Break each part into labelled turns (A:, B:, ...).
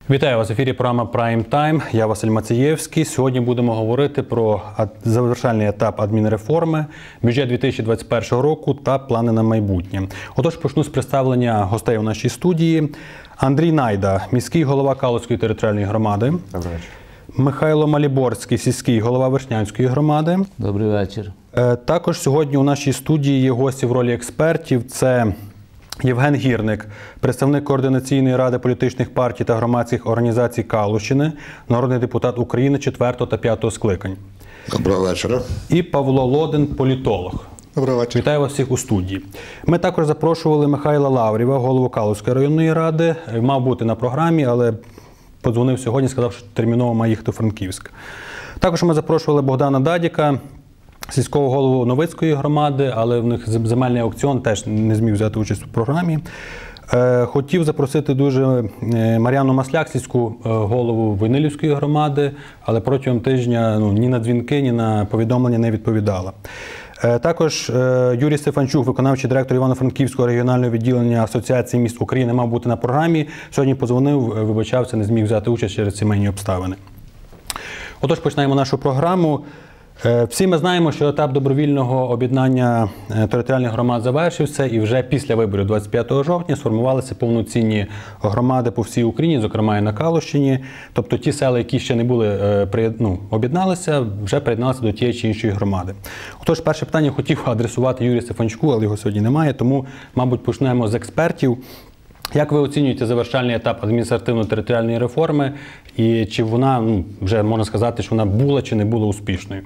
A: Вітаю вас в ефірі програма Prime Time. Я Василь Мацієвський. Сьогодні будемо говорити про завершальний етап адмінреформи, бюджет 2021 року та плани на майбутнє. Отож, почну з представлення гостей у нашій студії. Андрій Найда, міський голова Калузької територіальної громади.
B: Добрий вечір.
A: Михайло Маліборський, сільський голова Вершнянської громади.
B: Добрий вечір.
A: Також сьогодні у нашій студії є гості в ролі експертів. Це Євген Гірник, представник Координаційної ради політичних партій та громадських організацій Калущини, народний депутат України 4 та 5 скликань.
C: Доброго вечора.
A: І Павло Лодин, політолог.
D: Доброго вечора.
A: Вітаю вас всіх у студії. Ми також запрошували Михайла Лаврєва, голову Калузької районної ради. Мав бути на програмі, але подзвонив сьогодні, сказав, що терміново має їхати у Франківськ. Також ми запрошували Богдана Дадіка, сільського голову Новицької громади, але в них земельний аукціон теж не зміг взяти участь у програмі. Хотів запросити дуже Мар'яну Масляк, сільську голову Войнилівської громади, але протягом тижня ні на дзвінки, ні на повідомлення не відповідала. Також Юрій Стефанчук, виконавчий директор Івано-Франківського регіонального відділення Асоціації міст України, мав бути на програмі. Сьогодні подзвонив, вибачався, не зміг взяти участь через сімейні обставини. Отож, починаємо нашу програму. Всі ми знаємо, що етап добровільного об'єднання територіальних громад завершився, і вже після виборів 25 жовтня сформувалися повноцінні громади по всій Україні, зокрема і на Калущині. Тобто ті села, які ще не були об'єдналися, вже приєдналися до тієї чи іншої громади. Отож, перше питання хотів адресувати Юрію Стефанчуку, але його сьогодні немає, тому, мабуть, почнемо з експертів. Як ви оцінюєте завершальний етап адміністративно-територіальної реформи, і чи вона, вже можна сказати, що вона була чи не була успішною?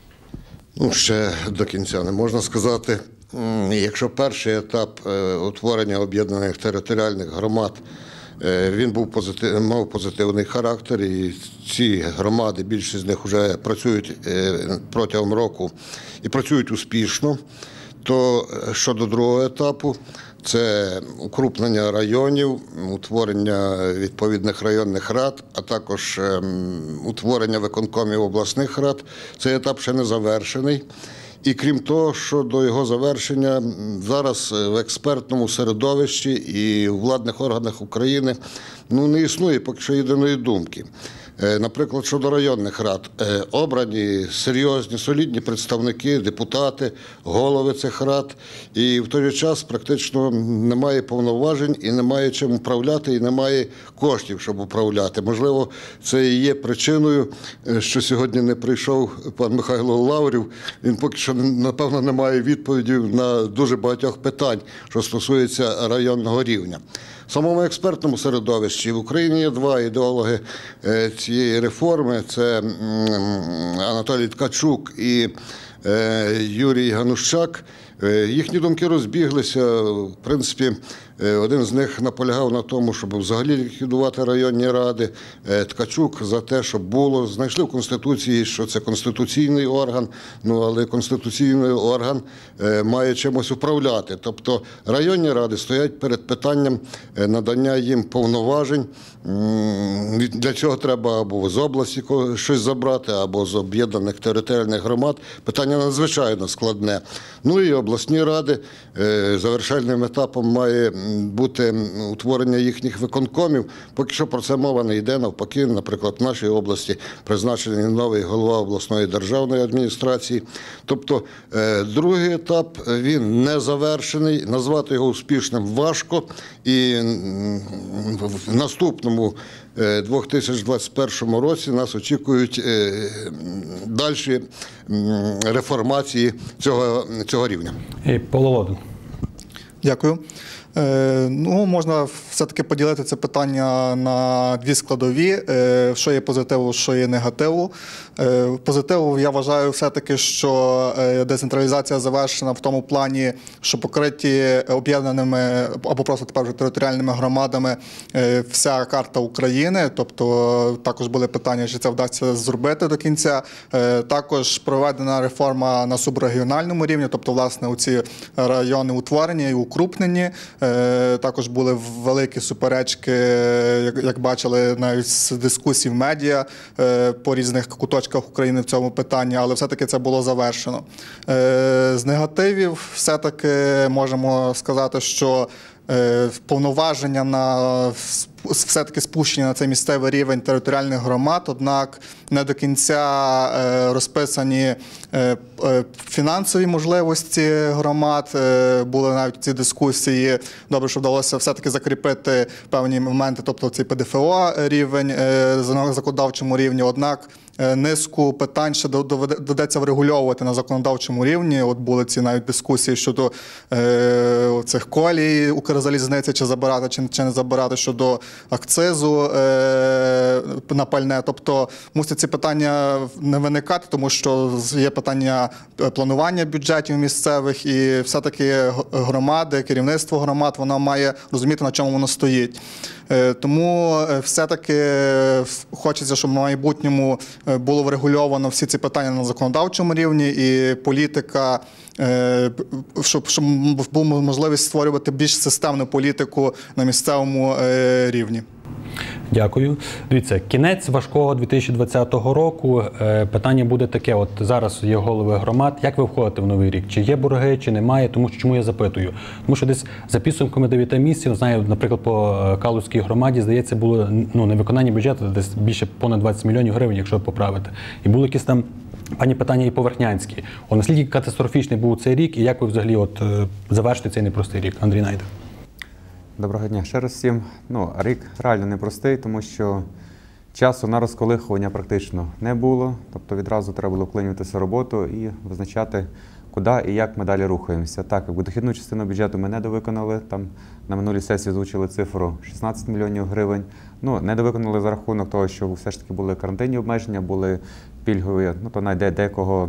C: Ще до кінця не можна сказати. Якщо перший етап утворення об'єднаних територіальних громад, він мав позитивний характер, і ці громади, більшість з них вже працюють протягом року і працюють успішно, то щодо другого етапу, це укрупнення районів, утворення відповідних районних рад, а також утворення виконкомів обласних рад. Цей етап ще не завершений. І крім того, що до його завершення зараз в експертному середовищі і у владних органах України не існує поки що єдиної думки. Наприклад, щодо районних рад, обрані серйозні, солідні представники, депутати, голови цих рад, і в той же час практично немає повноважень і немає чим управляти, і немає коштів, щоб управляти. Можливо, це і є причиною, що сьогодні не прийшов пан Михайло Лаврєв. Він поки що, напевно, не має відповідей на дуже багатьох питань, що стосується районного рівня. В самому експертному середовищі в Україні є два ідеологи цієї реформи. Це Анатолій Ткачук і Юрій Ганущак. Їхні думки розбіглися. В принципі, один з них наполягав на тому, щоб взагалі ліквідувати районні ради. Ткачук за те, щоб було. Знайшли в Конституції, що це конституційний орган, але конституційний орган має чимось управляти. Тобто районні ради стоять перед питанням надання їм повноважень. Для цього треба або з області щось забрати, або з об'єднаних територіальних громад. Питання надзвичайно складне. І обласні ради завершальним етапом має бути утворення їхніх виконкомів. Поки що про це мова не йде. Навпаки, наприклад, в нашій області призначений новий голова обласної державної адміністрації. Тобто другий етап, він не завершений, назвати його успішним важко, і в наступному 2021 році нас очікують далі реформації цього рівня.
A: І Павло Лодин.
D: Дякую. Можна все-таки поділити це питання на дві складові, що є позитиву, що є негативу. Позитиву, я вважаю все-таки, що децентралізація завершена в тому плані, що покриті об'єднаними або просто тепер вже територіальними громадами вся карта України, тобто також були питання, чи це вдасться зробити до кінця. Також проведена реформа на субрегіональному рівні, тобто, власне, оці райони утворені і укрупнені. Також були великі суперечки, як бачили, навіть з дискусій в медіа по різних куточках України в цьому питанні, але все-таки це було завершено. З негативів все-таки можемо сказати, що повноваження на все-таки спущені на цей місцевий рівень територіальних громад, однак не до кінця розписані фінансові можливості громад. Були навіть ці дискусії. Добре, що вдалося все-таки закріпити певні моменти, тобто цей ПДФО рівень на законодавчому рівні, однак низку питань ще доведеться врегульовувати на законодавчому рівні. От були ці навіть дискусії щодо цих колій Укрзалізниці, чи забирати, чи не забирати, щодо акцизу на пальне. Тобто мусять ці питання не виникати, тому що є питання планування бюджетів місцевих, і все-таки громади, керівництво громад, воно має розуміти, на чому воно стоїть. Тому все-таки хочеться, щоб в майбутньому було врегульовано всі ці питання на законодавчому рівні, і політика, щоб була можливість створювати більш системну політику на місцевому рівні.
A: Дякую. Дивіться, кінець важкого 2020 року. Питання буде таке, от зараз є голови громад. Як ви входите в новий рік? Чи є борги, чи немає? Тому що, чому я запитую? Тому що десь за підсумками 9 місяців, знаю, наприклад, по Калузькій громаді, здається, було невиконання бюджету десь більше понад 20 мільйонів гривень, якщо поправити. І були якісь там пані питання і поверхнянські. Наскільки катастрофічний був цей рік, і як ви взагалі завершите цей непростий рік? Андрій Найдер.
B: Доброго дня ще раз всім. Рік реально непростий, тому що часу на розколихування практично не було. Тобто відразу треба було вклинюватися в роботу і визначати, куди і як ми далі рухаємося. Так, дохідну частину бюджету ми недовиконали. Там на минулій сесії озвучили цифру 16 мільйонів гривень. Недовиконали за рахунок того, що все ж таки були карантинні обмеження, були пільгові, то навіть декого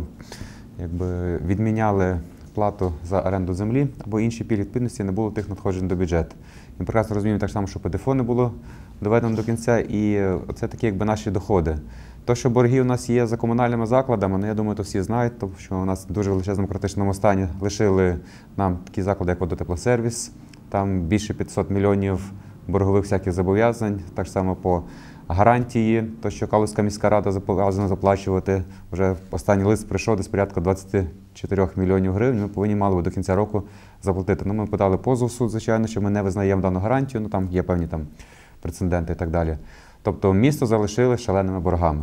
B: відміняли плату за оренду землі або інші пільги, відповідності не було тих надходжень до бюджету. Ми прекрасно розуміємо так само, що ПДФО не було доведено до кінця, і це такі наші доходи. То, що борги у нас є за комунальними закладами, я думаю, то всі знають, тому що у нас в дуже величезному критичному стані лишили нам такі заклади, як Водотеплосервіс, там більше 500 мільйонів боргових всяких зобов'язань, так само по гарантії, то, що Калузька міська рада зобов'язана заплачувати, вже останній лист прийшов десь порядка 24 мільйонів гривень, ми повинні мали до кінця року заплатити. Ми подали позов в суд, звичайно, що ми не визнаємо дану гарантію, там є певні прецеденти і так далі. Тобто місто залишили шаленими боргами.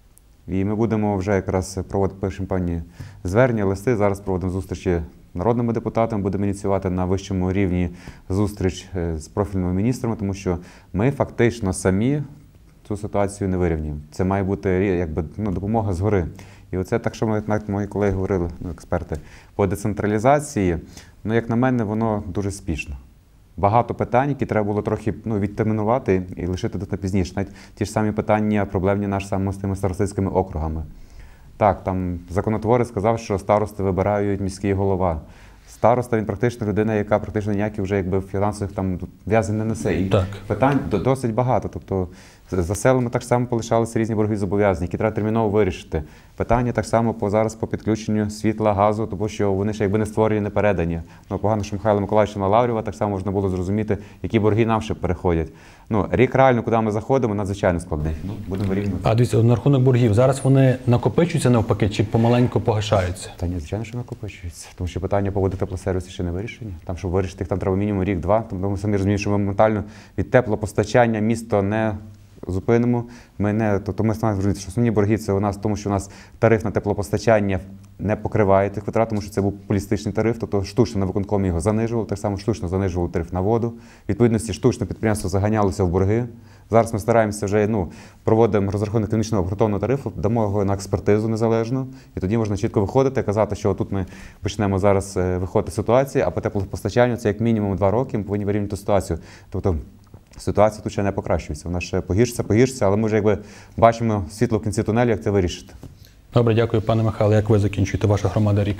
B: І ми будемо вже якраз проводити, пишемо певні звернення, листи, зараз проводимо зустрічі з народними депутатами, будемо ініціювати на вищому рівні зустріч з профільними міністрами, тому що ми фактично самі цю ситуацію не вирівнюємо. Це має бути допомога згори. І оце так, що мої колеги говорили, експерти, по децентралізації, як на мене, воно дуже спішно. Багато питань, які треба було трохи відтермінувати і лишити на пізніше. Навіть ті ж самі питання, проблемні наші саме з тими старостинськими округами. Так, там законотворець сказав, що старости вибирають міський голова. Староста, він практично людина, яка практично ніяких вже фінансових в'язань не несе. І питань досить багато. Тобто за селами так само полишалися різні боргові зобов'язання, які треба терміново вирішити. Питання так само зараз по підключенню світла, газу, тому що вони ще не створені, не передані. Погано, що Михайла Миколаївича Лаврєва так само можна було зрозуміти, які борги нам ще переходять. Рік реально, куди ми заходимо, надзвичайно складний. Будемо вирівнювати.
A: А дивіться, на рахунок боргів, зараз вони накопичуються навпаки чи помаленьку погашаються?
B: Та ні, звичайно, що накопичуються. Тому що питання по водотеплосервісі ще не вирішені. Там, щоб вирішити їх, там треба мінімум рік-два. Тому ми самі розуміємо, що ми моментально від теплопостачання місто не зупинимо. Ми розуміємо, що основні борги це у нас, тому що у нас тариф на теплопостачання не покриває тих витрат, тому що це був полістичний тариф, тобто штучно на виконкомі його занижували, так само штучно занижували тариф на воду. Відповідності штучно підприємство заганялося в борги. Зараз ми стараємося вже, проводимо розрахунок економічного обґрунтованого тарифу, дамо його на експертизу незалежну, і тоді можна чітко виходити і казати, що тут ми почнемо зараз виходити з ситуації, а по теплопостачанню це як мінімум 2 роки, ми повинні вирівняти ситуацію. Тобто ситуація тут ще не покращується, вона ще погіршиться, але ми вже бачимо світло в кінці тунелю, як це вирішити.
A: Добре, дякую, пане Михайло. Як ви закінчуєте, ваша громада, рік?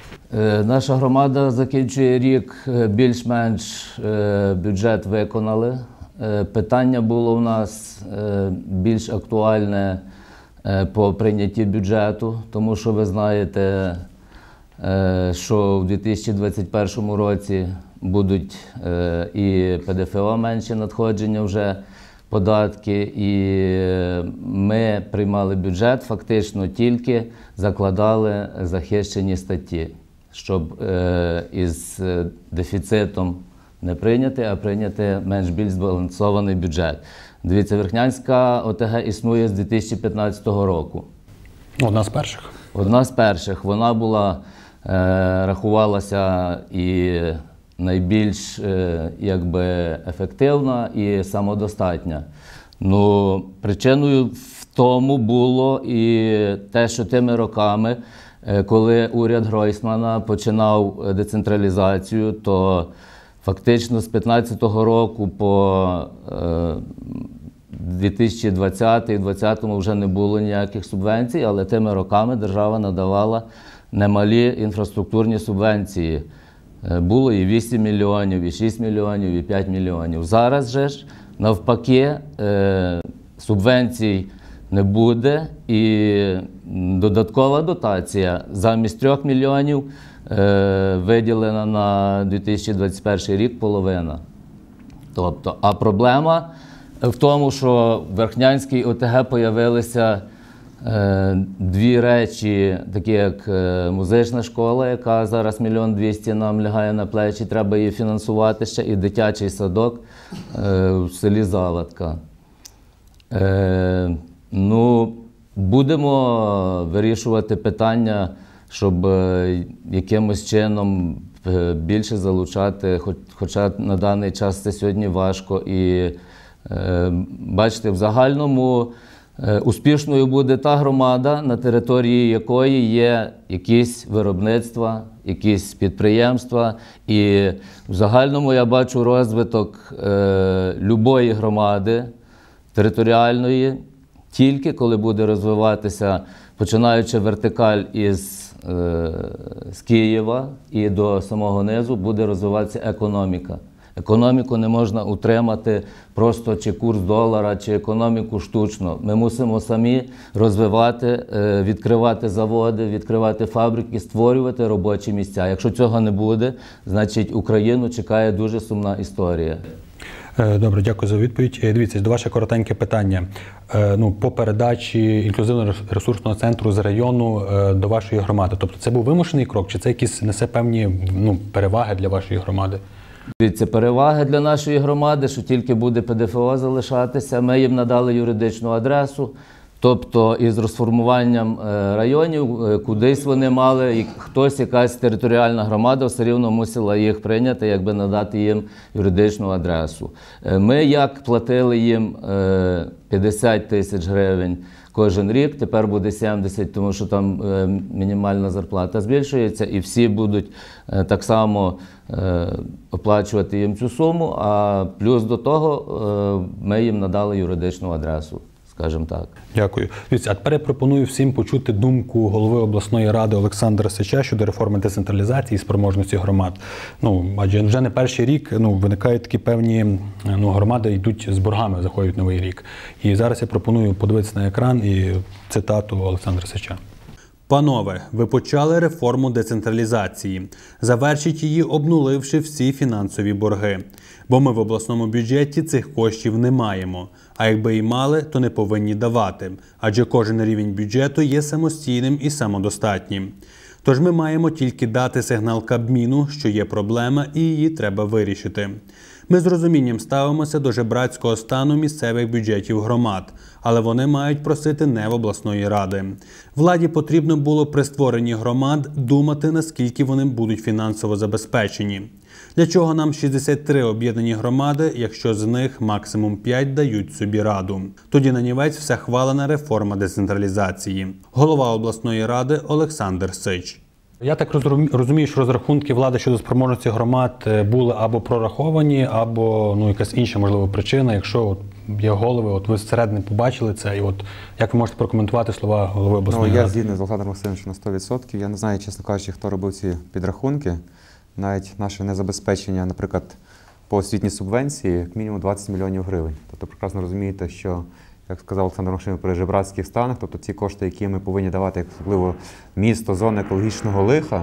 E: Наша громада закінчує рік, більш-менш бюджет виконали. Питання було у нас більш актуальне по прийнятті бюджету, тому що ви знаєте, що в 2021 році будуть і ПДФО менші надходження вже, податки, і ми приймали бюджет, фактично тільки закладали захищені статті, щоб із дефіцитом Не прийняти, а прийняти більш збалансований бюджет. Дивіться, Верхнянська ОТГ існує з 2015 року.
A: Одна з перших.
E: Одна з перших. Вона була, рахувалася і найбільш ефективна і самодостатня. Ну, причиною в тому було і те, що тими роками, коли уряд Гройсмана починав децентралізацію, то фактично з 2015 року по 2020-2020 вже не було ніяких субвенцій, але тими роками держава надавала немалі інфраструктурні субвенції. Було і 8 мільйонів, і 6 мільйонів, і 5 мільйонів. Зараз же ж, навпаки, субвенцій не буде, і додаткова дотація замість 3 мільйонів виділена на 2021 рік половина. Тобто, а проблема в тому, що в Верхнянській ОТГ появилися дві речі, такі як музична школа, яка зараз 1 200 000 нам лягає на плечі, треба її фінансувати ще, і дитячий садок в селі Завадка. Ну, будемо вирішувати питання, щоб якимось чином більше залучати, хоча на даний час це сьогодні важко. І бачите, в загальному успішною буде та громада, на території якої є якісь виробництва, якісь підприємства. І в загальному я бачу розвиток любої громади територіальної, тільки коли буде розвиватися, починаючи вертикаль з Києва і до самого низу, буде розвиватися економіка. Економіку не можна утримати просто чи курс долара, чи економіку штучно. Ми мусимо самі розвивати, відкривати заводи, відкривати фабрики, створювати робочі місця. Якщо цього не буде, значить Україну чекає дуже сумна історія.
A: Добре, дякую за відповідь. Дивіться, до ваше коротеньке питання. По передачі інклюзивно-ресурсного центру з району до вашої громади. Тобто це був вимушений крок, чи це якісь несе певні переваги для вашої громади?
E: Дивіться, переваги для нашої громади, що тільки буде ПДФО залишатися. Ми їм надали юридичну адресу, тобто із розформуванням районів, кудись вони мали, хтось, якась територіальна громада все рівно мусила їх прийняти, якби надати їм юридичну адресу. Ми як платили їм 50 тисяч гривень кожен рік, тепер буде 70, тому що там мінімальна зарплата збільшується, і всі будуть так само оплачувати їм цю суму, а плюс до того ми їм надали юридичну адресу, скажімо так.
A: Дякую. А тепер я пропоную всім почути думку голови обласної ради Олександра Сича щодо реформи децентралізації і спроможності громад. Адже вже не перший рік виникають такі певні громади йдуть з боргами, заходять в новий рік. І зараз я пропоную подивитися на екран і цитату Олександра Сича. Панове, ви почали реформу децентралізації. Завершіть її, обнуливши всі фінансові борги. Бо ми в обласному бюджеті цих коштів не маємо. А якби і мали, то не повинні давати. Адже кожен рівень бюджету є самостійним і самодостатнім. Тож ми маємо тільки дати сигнал Кабміну, що є проблема і її треба вирішити. Ми з розумінням ставимося до жебрацького стану місцевих бюджетів громад, але вони мають просити не в обласної ради. Владі потрібно було при створенні громад думати, наскільки вони будуть фінансово забезпечені. Для чого нам 63 об'єднані громади, якщо з них максимум 5 дають собі раду? Тоді нанівець вся хвалена реформа децентралізації. Голова обласної ради Олександр Сич. Я так розумію, що розрахунки влади щодо спроможності громад були або прораховані, або якась інша, можливо, причина. Якщо є голови, ви зсередини побачили це, і як ви можете прокоментувати слова голови обласної ради?
B: Я згідний з Олександром Васильовичем на 100%. Я не знаю, чесно кажучи, хто робив ці підрахунки. Навіть наше незабезпечення, наприклад, по освітній субвенції, як мінімум 20 мільйонів гривень. Тобто прекрасно розумієте, що, як сказав Олександр Максимович, при жебрацьких станах, тобто ці кошти, які ми повинні давати, як особливо місто, зони екологічного лиха,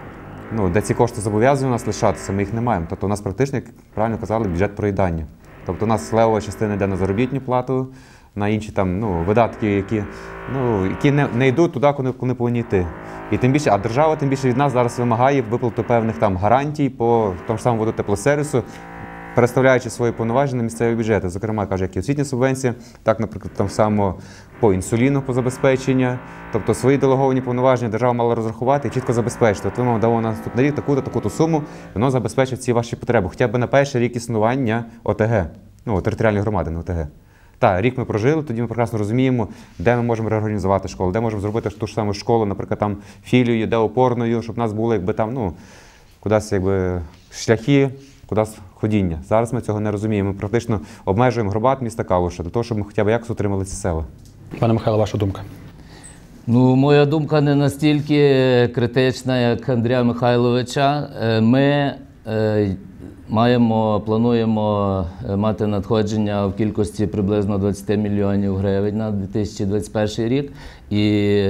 B: де ці кошти зобов'язані у нас лишатися, ми їх не маємо. Тобто у нас практично, як правильно казали, бюджет проїдання. Тобто у нас левова частина йде на заробітну плату, на інші видатки, які не йдуть туди, куди повинні йти. І тим більше, а держава тим більше від нас зараз вимагає виплату певних там гарантій по тому ж самому водотеплосервісу, переставляючи свої повноваження на місцеві бюджети. Зокрема, каже, як і освітня субвенція, так, наприклад, там само по інсуліну, по забезпечення. Тобто свої делеговані повноваження держава мала розрахувати і чітко забезпечити. От ви вам дали на наступний рік таку-то суму, і воно забезпечить всі ваші потреби. Хоча б на перший рік існування ОТГ, ну, територіальної громади, не ОТГ. Так, рік ми прожили, тоді ми прекрасно розуміємо, де ми можемо реорганізувати школу, де можемо зробити ту ж саму школу, наприклад, там філією, де опорною, щоб в нас були якби там, ну, кудись якби шляхи, кудись ходіння. Зараз ми цього не розуміємо. Ми практично обмежуємо громад міста Калуша для того, щоб ми хоча б якось отримали ці села. Пане
A: Михайло, ваша думка?
E: Ну, моя думка не настільки критична, як Андрія Михайловича. Ми плануємо мати надходження в кількості приблизно 20 мільйонів гривень на 2021 рік. І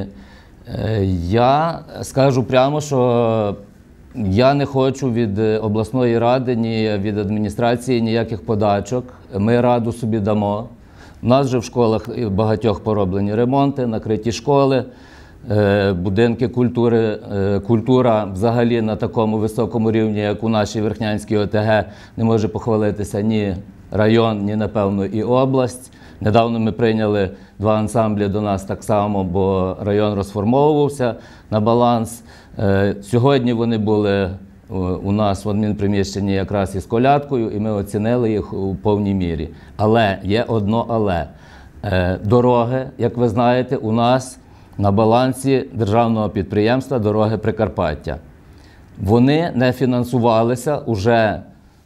E: я скажу прямо, що я не хочу від обласної ради, ні від адміністрації ніяких подачок. Ми раду собі дамо. У нас вже в школах багатьох пороблені ремонти, накриті школи, будинки культури. Культура взагалі на такому високому рівні, як у нашій Верхнянській ОТГ, не може похвалитися ні район, ні, напевно, і область. Недавно ми прийняли 2 ансамблі до нас так само, бо район розформовувався на баланс. Сьогодні вони були у нас в адмінприміщенні якраз із колядкою, і ми оцінили їх у повній мірі. Але є одно але. Дороги, як ви знаєте, у нас на балансі державного підприємства «Дороги Прикарпаття». Вони не фінансувалися уже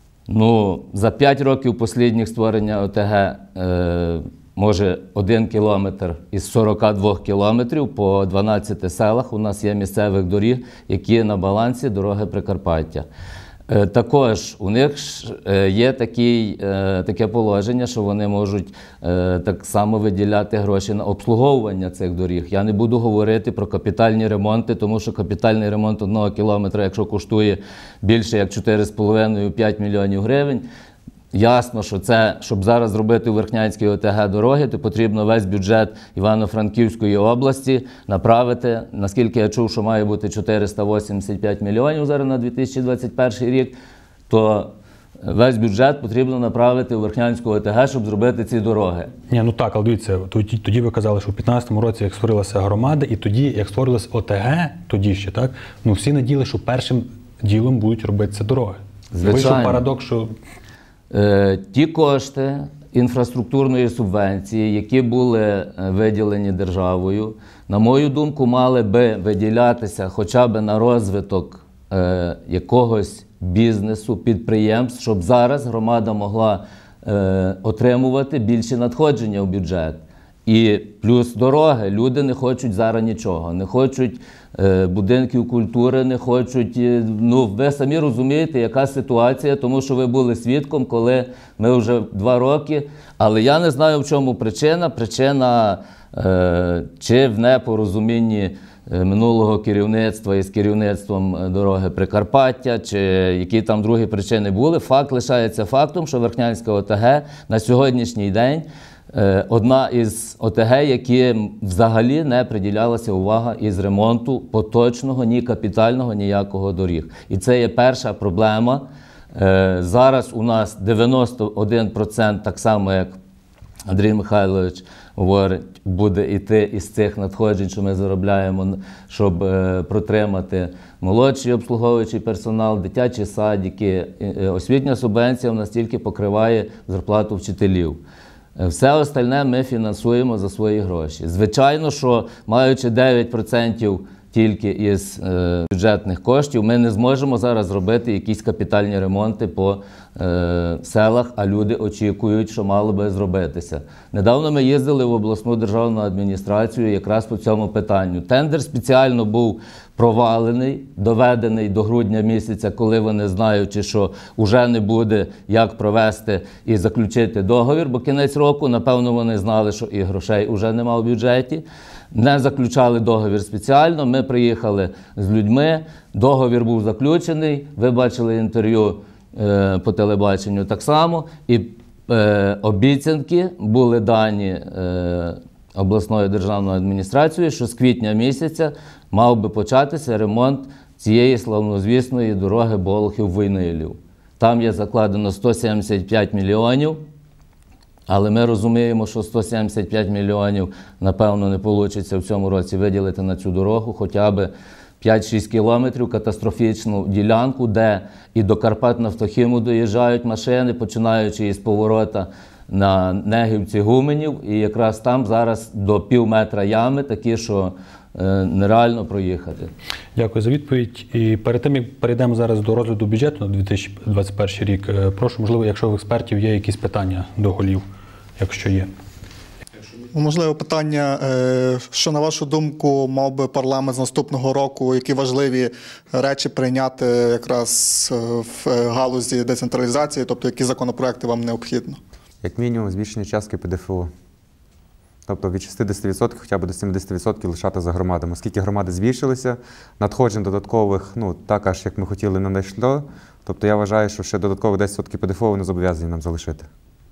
E: за 5 років останніх створення ОТГ, може 1 кілометр із 42 кілометрів по 12 селах у нас є місцевих доріг, які на балансі «Дороги Прикарпаття». Також у них є таке положення, що вони можуть так само виділяти гроші на обслуговування цих доріг. Я не буду говорити про капітальні ремонти, тому що капітальний ремонт 1 кілометра, якщо коштує більше як 4,5-5 мільйонів гривень, ясно, що це, щоб зараз зробити у Верхнянській ОТГ дороги, то потрібно весь бюджет Івано-Франківської області направити, наскільки я чув, що має бути 485 мільйонів зараз на 2021 рік, то весь бюджет потрібно направити у Верхнянську ОТГ, щоб зробити ці дороги.
A: Ні, ну так, але дивіться, тоді ви казали, що в 2015 році, як створилася громада, і тоді, як створилась ОТГ, тоді ще, так, всі надіяли, що першим ділом будуть робитися дороги.
E: Звичайно.
A: Вийшов парадокс, що...
E: Ті кошти інфраструктурної субвенції, які були виділені державою, на мою думку, мали би виділятися хоча б на розвиток якогось бізнесу, підприємств, щоб зараз громада могла отримувати більші надходження в бюджет. І плюс дороги. Люди не хочуть зараз нічого, не хочуть будинків культури, не хочуть, ви самі розумієте, яка ситуація, тому що ви були свідком, коли ми вже 2 роки, але я не знаю, в чому причина. Причина чи в непорозумінні минулого керівництва із керівництвом Дороги Прикарпаття, чи які там другі причини були. Факт лишається фактом, що Верхнянська ОТГ на сьогоднішній день одна із ОТГ, які взагалі не приділялася увага із ремонту поточного, ні капітального, ніякого доріг. І це є перша проблема. Зараз у нас 91%, так само як Андрій Михайлович говорить, буде йти із цих надходжень, що ми заробляємо, щоб протримати молодший обслуговуючий персонал, дитячі садики. Освітня субвенція в нас тільки покриває зарплату вчителів. Все остальне ми фінансуємо за свої гроші. Звичайно, що маючи 9% тільки із бюджетних коштів, ми не зможемо зараз зробити якісь капітальні ремонти по селах, а люди очікують, що мало би зробитися. Недавно ми їздили в обласну державну адміністрацію якраз по цьому питанню. Тендер спеціально був провалений, доведений до грудня місяця, коли вони, знаючи, що вже не буде як провести і заключити договір, бо кінець року, напевно, вони знали, що і грошей вже немає в бюджеті. Не заключали договір спеціально, ми приїхали з людьми, договір був заключений, ви бачили інтерв'ю по телебаченню так само, і обіцянки були дані обласною державною адміністрацією, що з квітня місяця мав би початися ремонт цієї славнозвісної дороги Болохів-Войнилів. Там є закладено 175 мільйонів, але ми розуміємо, що 175 мільйонів, напевно, не вийде в цьому році виділити на цю дорогу хоча б 5-6 кілометрів катастрофічну ділянку, де і до Карпат-Нафтохіму доїжджають машини, починаючи із поворота на Негівці-Гуменів, і якраз там зараз до півметра ями, такі, що нереально проїхати.
A: Дякую за відповідь. І перед тим, як перейдемо зараз до розгляду бюджету на 2021 рік, прошу, можливо, якщо у експертів є якісь питання до голів, якщо є.
D: Можливо, питання, що, на вашу думку, мав би парламент з наступного року, які важливі речі прийняти якраз в галузі децентралізації, тобто які законопроекти вам необхідно?
B: Як мінімум, збільшення частки ПДФО. Тобто від 60% хоча б до 70% лишати за громадами. Оскільки громади збільшилися, надходжень додаткових, так аж як ми хотіли, не знайшло. Тобто я вважаю, що ще додаткових 10% ПДФО вони зобов'язані нам залишити.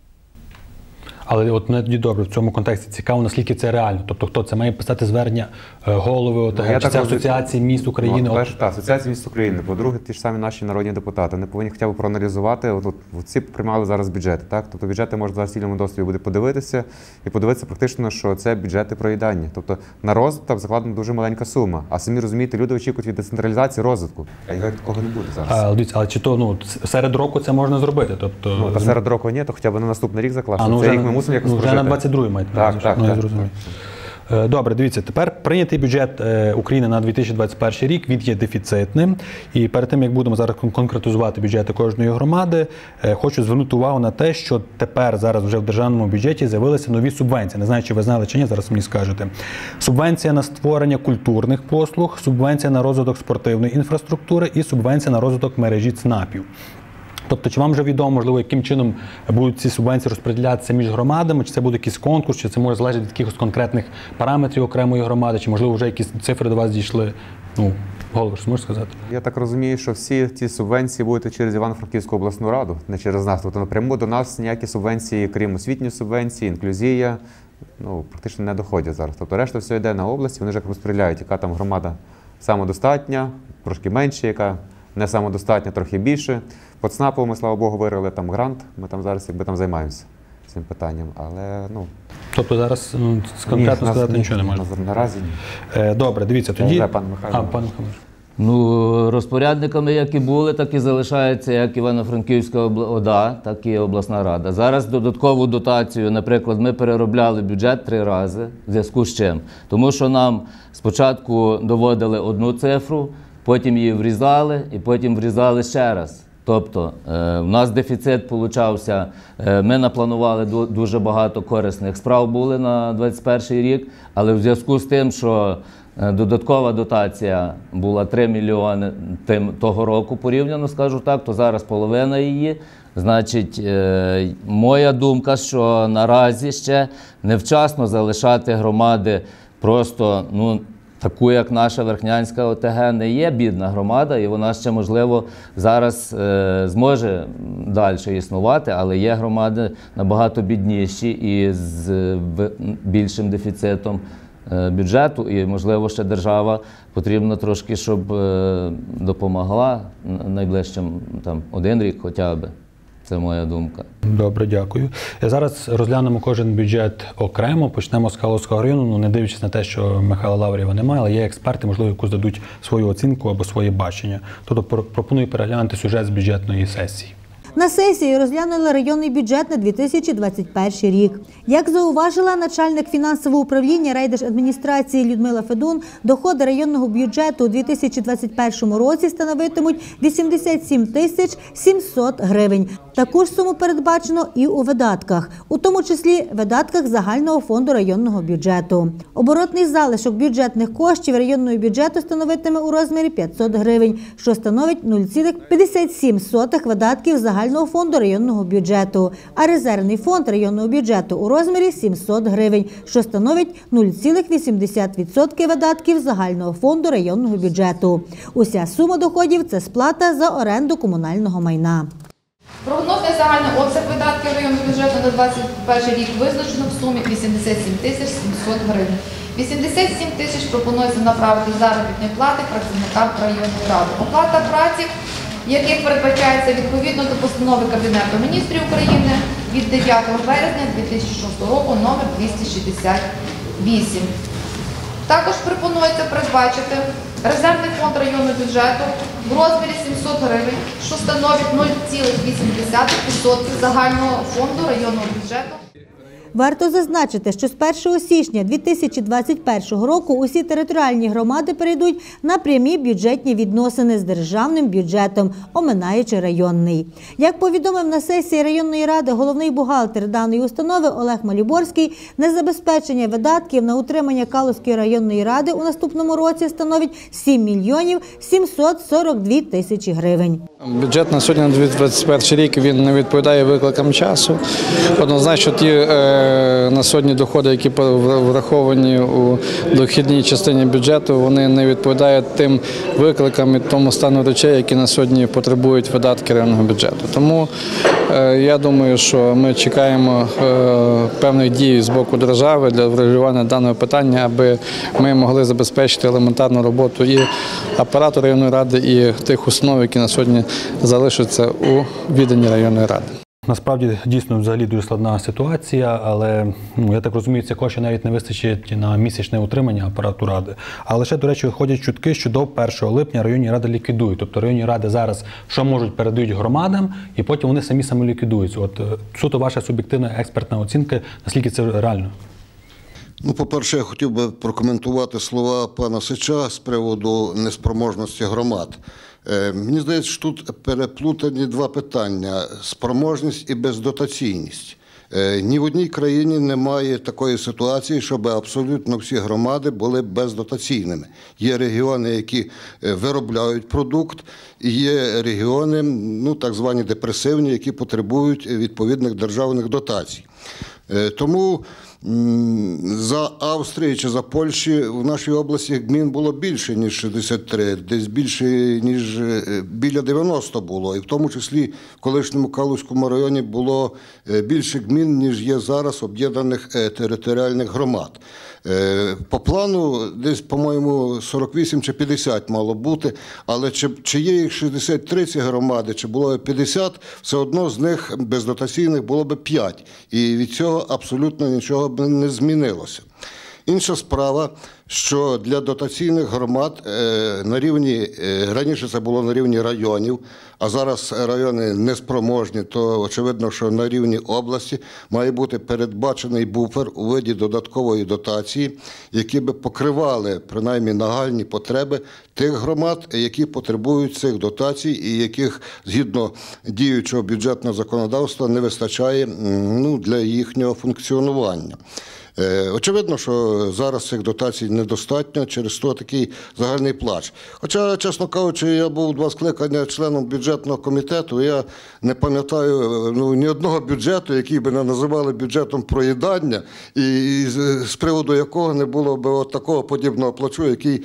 A: Але от мене тоді добре в цьому контексті цікаво, наскільки це реально. Тобто хто це має писати звернення голови ОТГ, чи це Асоціації міст України?
B: Так, Асоціації міст України. По-друге, ті ж самі наші народні депутати. Вони повинні хоча б проаналізувати. Ці приймали зараз бюджети. Так? Тобто бюджети можна зараз в цільному доступі буде подивитися і подивитися практично, що це бюджети проїдання. Тобто на розвиток закладена дуже маленька сума. А самі розумієте, люди очікують від децентралізації розвитку. А його такого не буде зараз.
A: Але чи то серед року це можна зробити? Тобто,
B: та серед року ні, то хоча б на наступний рік закласти. Цей рік ми мусимо якось
A: вже на 22-й маєте.
B: Так.
A: Я зрозумів. Добре, дивіться, тепер прийнятий бюджет України на 2021 рік, він є дефіцитним. І перед тим, як будемо зараз конкретизувати бюджети кожної громади, хочу звернути увагу на те, що тепер зараз вже в державному бюджеті з'явилися нові субвенції. Не знаю, чи ви знали чи ні, зараз мені скажете. Субвенція на створення культурних послуг, субвенція на розвиток спортивної інфраструктури і субвенція на розвиток мережі ЦНАПів. Тобто, чи вам вже відомо, можливо, яким чином будуть ці субвенції розподілятися між громадами, чи це буде якийсь конкурс, чи це може залежати від якихось конкретних параметрів окремої громади, чи, можливо, вже якісь цифри до вас дійшли? Голово, що можеш сказати?
B: Я так розумію, що всі ці субвенції будуть через Івано-Франківську обласну раду, не через нас. Тобто напряму до нас ніякі субвенції, крім освітньої субвенції, інклюзія, практично не доходять зараз. Тобто решта все йде на область, вони вже розподіляють, яка там громада самодостатня, трошки менше, яка не самодостатня, трохи більше. По ЦНАПу ми, слава Богу, виграли там грант, ми там зараз займаємося цим питанням, але
A: Тобто зараз конкретно сказати нічого не можна?
B: Наразі ні.
A: Добре, дивіться, тоді...
B: Пан Михайло.
E: Розпорядниками як і були, так і залишається як Івано-Франківська ОДА, так і обласна рада. Зараз додаткову дотацію, наприклад, ми переробляли бюджет 3 рази, в зв'язку з чим? Тому що нам спочатку доводили одну цифру, потім її врізали і потім врізали ще раз. Тобто в нас дефіцит получався, ми напланували дуже багато корисних справ були на 2021 рік, але в зв'язку з тим, що додаткова дотація була 3 мільйони того року порівняно, скажу так, то зараз половина її. Значить, моя думка, що наразі ще невчасно залишати громади просто, таку, як наша Верхнянська ОТГ, не є бідна громада, і вона ще, можливо, зараз зможе далі існувати, але є громади набагато бідніші і з більшим дефіцитом бюджету, і, можливо, ще держава потрібно трошки, щоб допомогла найближчим 1 рік хоча б. Це моя думка.
A: Добре, дякую. Зараз розглянемо кожен бюджет окремо. Почнемо з Калузького району, не дивлячись на те, що Михайла Лаврєва немає, але є експерти, можливо, яку дадуть свою оцінку або своє бачення. Тобто пропоную переглянути сюжет з бюджетної сесії.
F: На сесії розглянули районний бюджет на 2021 рік. Як зауважила начальник фінансового управління райдержадміністрації Людмила Федун, доходи районного бюджету у 2021 році становитимуть 87 тисяч 700 гривень. Таку ж суму передбачено і у видатках, у тому числі видатках загального фонду районного бюджету. Оборотний залишок бюджетних коштів районного бюджету становитиме у розмірі 500 гривень, що становить 0,57 видатків загального фонду районного бюджету, а резервний фонд районного бюджету у розмірі 700 гривень, що становить 0,80% видатків загального фонду районного бюджету. Уся сума доходів – це сплата за оренду комунального майна.
G: Прогнозний загальний обсяг видатків районного бюджету на 2021 рік визначено в сумі 87 тисяч 700 гривень. 87 тисяч пропонується направити з заробітної плати працівникам районної ради. Оплата праці, яких передбачається відповідно до постанови Кабінету міністрів України від 9 березня 2006 року номер 268. Також пропонується передбачити резервний фонд районного бюджету в розмірі 700 гривень, що становить 0,8% загального фонду районного бюджету.
F: Варто зазначити, що з 1 січня 2021 року усі територіальні громади перейдуть на прямі бюджетні відносини з державним бюджетом, оминаючи районний. Як повідомив на сесії районної ради головний бухгалтер даної установи Олег Маліборський, незабезпечення видатків на утримання Калузької районної ради у наступному році становить 7 мільйонів 742 тисячі гривень.
H: Бюджет на сьогодні, на 2021 рік, він не відповідає викликам часу. Однозначно, ті на сьогодні доходи, які враховані у дохідній частині бюджету, вони не відповідають тим викликам і тому стану речей, які на сьогодні потребують видатки районного бюджету. Тому я думаю, що ми чекаємо певних дій з боку держави для врегулювання даного питання, аби ми могли забезпечити елементарну роботу і апарату районної ради, і тих установ, які на сьогодні залишаться у відданні районної ради.
A: Насправді, дійсно, взагалі дуже складна ситуація, але, я так розумію, ці кошти навіть не вистачить на місячне утримання апарату ради. А лише, до речі, ходять чутки, що до 1 липня районні ради ліквідують. Тобто районні ради зараз що можуть передають громадам, і потім вони самі самоліквідуються. От суто ваша суб'єктивна експертна оцінка, наскільки це реально?
C: По-перше, я хотів би прокоментувати слова пана Сича з приводу неспроможності громад. Мені здається, що тут переплутані два питання – спроможність і бездотаційність. Ні в одній країні немає такої ситуації, щоб абсолютно всі громади були бездотаційними. Є регіони, які виробляють продукт, і є регіони, так звані депресивні, які потребують відповідних державних дотацій. Тому за Австрії чи за Польщі в нашій області гмін було більше, ніж 63, десь більше, ніж біля 90 було. І в тому числі в колишньому Калузькому районі було більше гмін, ніж є зараз об'єднаних територіальних громад. По плану десь, по-моєму, 48 чи 50 мало бути, але чи є їх 63 ці громади, чи було 50, все одно з них бездотаційних було б 5. І від цього абсолютно нічого б не змінилося. Інша справа, що для дотаційних громад на рівні, раніше це було на рівні районів, а зараз райони неспроможні, то очевидно, що на рівні області має бути передбачений буфер у виді додаткової дотації, які би покривали принаймні нагальні потреби тих громад, які потребують цих дотацій і яких згідно діючого бюджетного законодавства не вистачає для їхнього функціонування. Очевидно, що зараз цих дотацій недостатньо, через то такий загальний плач. Хоча, чесно кажучи, я був 2 скликання членом бюджетного комітету, я не пам'ятаю ні одного бюджету, який би не називали бюджетом проїдання, і з приводу якого не було б от такого подібного плачу, який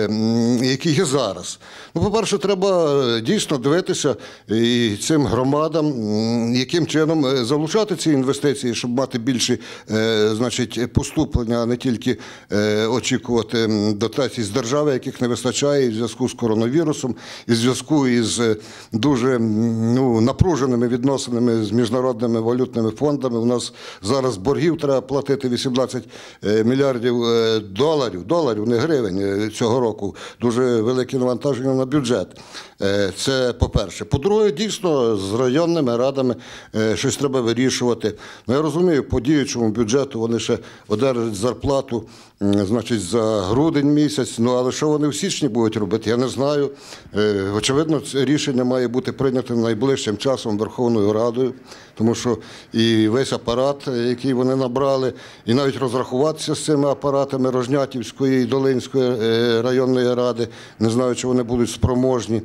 C: є зараз. По-перше, треба дійсно дивитися і цим громадам, яким чином залучати ці інвестиції, щоб мати більші, поступлення, а не тільки очікувати дотацій з держави, яких не вистачає і в зв'язку з коронавірусом, і в зв'язку із дуже напруженими відносинами з міжнародними валютними фондами. У нас зараз боргів треба платити 18 мільярдів доларів, не гривень цього року. Дуже велике навантаження на бюджет. Це по-перше. По-друге, дійсно, з районними радами щось треба вирішувати. Я розумію, по діючому бюджету вони ще одержать зарплату, за грудень місяць, але що вони в січні будуть робити, я не знаю. Очевидно, це рішення має бути прийнято найближчим часом Верховною Радою, тому що і весь апарат, який вони набрали, і навіть розрахуватися з цими апаратами Рожнятівської і Долинської районної ради, не знаю, чи вони будуть спроможні.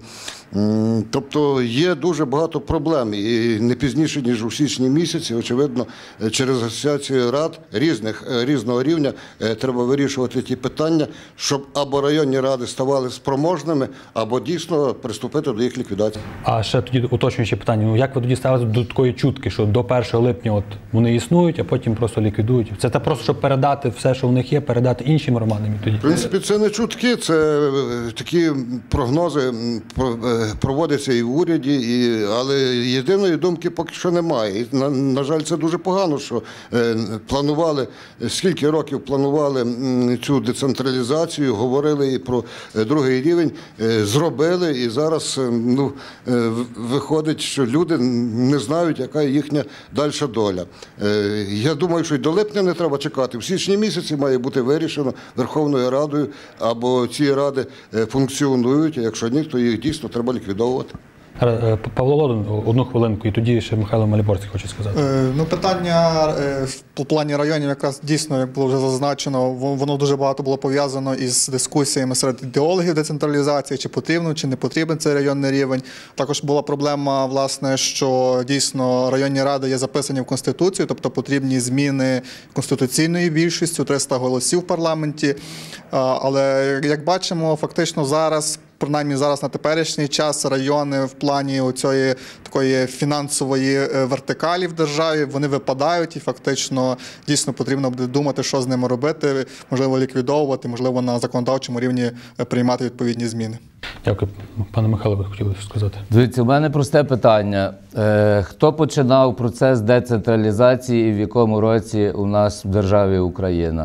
C: Тобто є дуже багато проблем, і не пізніше, ніж у січні місяці, очевидно, через асоціацію рад, різних різного рівня треба вирішувати ті питання, щоб або районні ради ставали спроможними, або дійсно приступити до їх ліквідації.
A: А ще тоді уточнюючи питання, ну як ви тоді ставите до такої чутки, що до 1 липня от вони існують, а потім просто ліквідують? Це просто, щоб передати все, що в них є, передати іншим громадам і тоді?
C: В принципі, це не чутки, це такі прогнози проводяться і в уряді, але єдиної думки поки що немає. І, на жаль, це дуже погано, що планували, скільки років планували цю децентралізацію, говорили і про другий рівень, зробили, і зараз виходить, що люди не знають, яка їхня дальша доля. Я думаю, що й до липня не треба чекати. В січні місяці має бути вирішено Верховною Радою, або ці ради функціонують, а якщо ні, то їх дійсно треба ліквідовувати.
A: Павло Лодин, одну хвилинку, і тоді ще Михайло Маліборський хоче сказати.
D: Питання в плані районів якраз дійсно, як було вже зазначено, воно дуже багато було пов'язано із дискусіями серед ідеологів децентралізації, чи потрібно, чи не потрібен цей районний рівень. Також була проблема, власне, що дійсно районні ради є записані в Конституцію, тобто потрібні зміни конституційної більшістю, 300 голосів в парламенті. Але, як бачимо, фактично зараз, принаймні зараз на теперішній час, райони в плані оцієї такої фінансової вертикалі в державі, вони випадають і фактично дійсно потрібно буде думати, що з ними робити, можливо ліквідовувати, можливо на законодавчому рівні приймати відповідні зміни.
A: Дякую. Пане Михайло, ви хотіли сказати?
E: Дивіться, у мене просте питання. Хто починав процес децентралізації і в якому році у нас в державі Україна?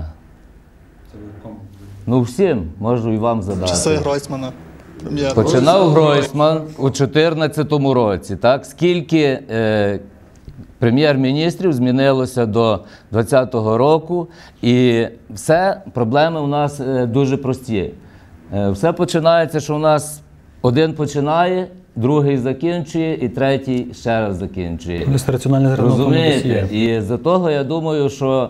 E: Ну всім, можу і вам задати.
D: Часи Гройсмана.
E: Починав Гройсман у 2014 році. Так? Скільки прем'єр-міністрів змінилося до 2020 року, і все, проблеми у нас дуже прості. Все починається, що у нас один починає, другий закінчує і третій ще раз закінчує.
A: Це раціональне зерно.
E: Розумієте? І за того я думаю, що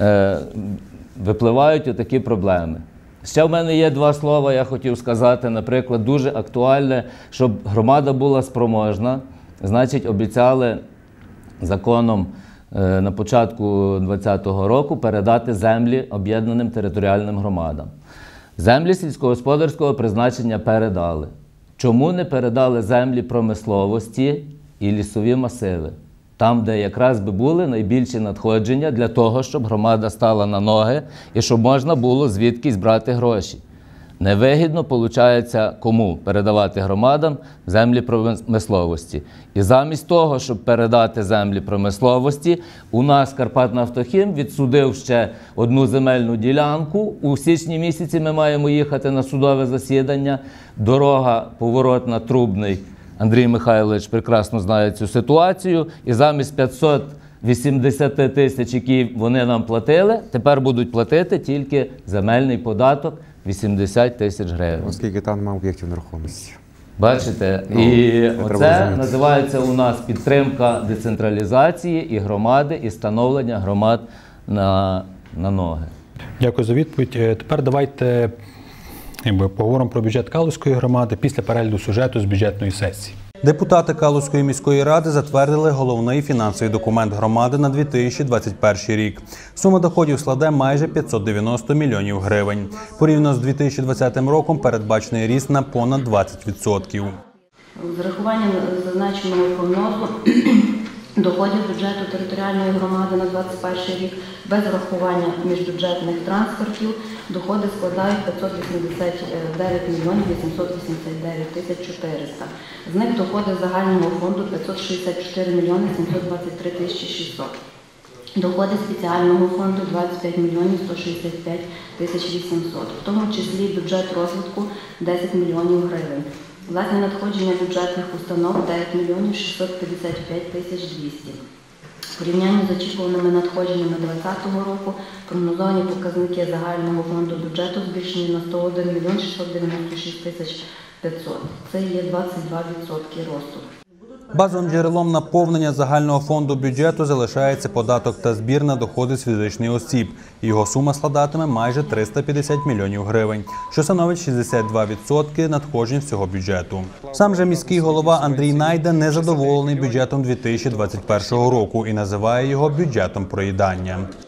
E: випливають отакі проблеми. Ще в мене є два слова, я хотів сказати, наприклад, дуже актуальне, щоб громада була спроможна. Значить, обіцяли законом на початку 2020 року передати землі об'єднаним територіальним громадам. Землі сільськогосподарського призначення передали. Чому не передали землі промисловості і лісові масиви? Там, де якраз би були найбільші надходження для того, щоб громада стала на ноги і щоб можна було звідкись брати гроші. Невигідно, виходить, кому передавати громадам землі промисловості. І замість того, щоб передати землі промисловості, у нас Карпатнафтохім відсудив ще одну земельну ділянку. У січні місяці ми маємо їхати на судове засідання. Дорога поворотна Трубний. Андрій Михайлович прекрасно знає цю ситуацію. І замість 580 тисяч, які вони нам платили, тепер будуть платити тільки земельний податок 80 тисяч гривень.
B: Оскільки там немає об'єктів нерухомості.
E: Бачите? І оце називається у нас підтримка децентралізації і громади, і становлення громад на ноги.
A: Дякую за відповідь. Тепер давайте поговоримо про бюджет Калузької громади після перегляду сюжету з бюджетної сесії. Депутати Калузької міської ради затвердили головний фінансовий документ громади на 2021 рік. Сума доходів складе майже 590 мільйонів гривень. Порівняно з 2020 роком передбачений ріст на понад 20%.
I: З урахуванням зазначеного прогнозу доходів бюджету територіальної громади на 2021 рік без врахування міжбюджетних трансфертів доходи складають 589 мільйонів 889 тисяч 400. З них доходи загального фонду 564 мільйони 723 тисячі 600. Доходи спеціального фонду 25 мільйонів 165 тисяч 800, в тому числі бюджет розвитку 10 мільйонів гривень. Власне надходження бюджетних установ 9 мільйонів 655 тисяч 200. В порівнянні з очікуваними надходженнями 2020 року прогнозовані показники загального фонду бюджету збільшені на 101 мільйон 696 тисяч 500. Це є 22% росту.
A: Базовим джерелом наповнення загального фонду бюджету залишається податок та збір на доходи з фізичних осіб. Його сума складатиме майже 350 мільйонів гривень, що становить 62% надходжень всього бюджету. Сам же міський голова Андрій Найда незадоволений бюджетом 2021 року і називає його бюджетом проїдання.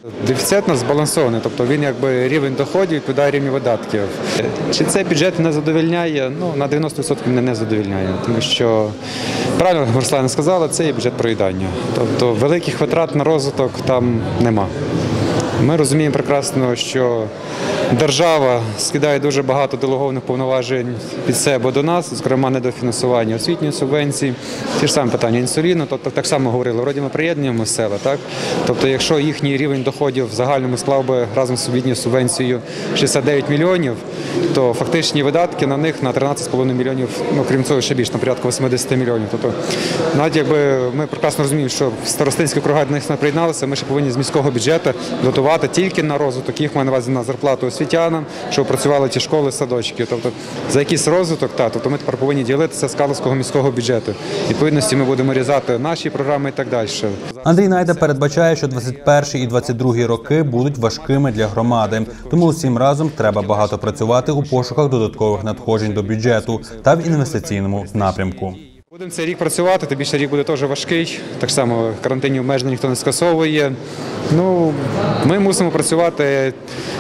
B: Дефіцит у нас збалансований, тобто він якби рівень доходів відповідає рівню видатків. Чи цей бюджет не задовольняє? Ну, на 90% не задовольняє, тому що, правильно Руслана сказала, це є бюджет проїдання. Тобто великих витрат на розвиток там нема. Ми розуміємо прекрасно, що держава скидає дуже багато делегованих повноважень під себе до нас, зокрема недофінансування освітньої субвенції, ті ж самі питання інсуліну, тобто так само говорили, вроді ми приєднуємо села, так? Тобто якщо їхній рівень доходів в загальному склав би разом з освітньою субвенцією 69 мільйонів, то фактичні видатки на них на 13,5 мільйонів, ну крім цього ще більше, на порядку 80 мільйонів. Тобто навіть якби ми прекрасно розуміємо, що старостинські округи до них не приєдналися, ми ще повинні з міського бюджету дотувати тільки на розвиток, їх має на увазі на зарплату освітянам, щоб працювали ті школи, садочки. Тобто за якийсь розвиток, тобто ми тепер повинні ділитися з Калузького міського бюджету. Відповідності ми будемо різати наші програми і так далі.
A: Андрій Найда передбачає, що 21 і 22 роки будуть важкими для громади. Тому усім разом треба багато працювати у пошуках додаткових надходжень до бюджету та в інвестиційному напрямку.
B: Будемо цей рік працювати, тобі ще рік буде теж важкий, так само карантинні обмеження ніхто не скасовує. Ну, ми мусимо працювати,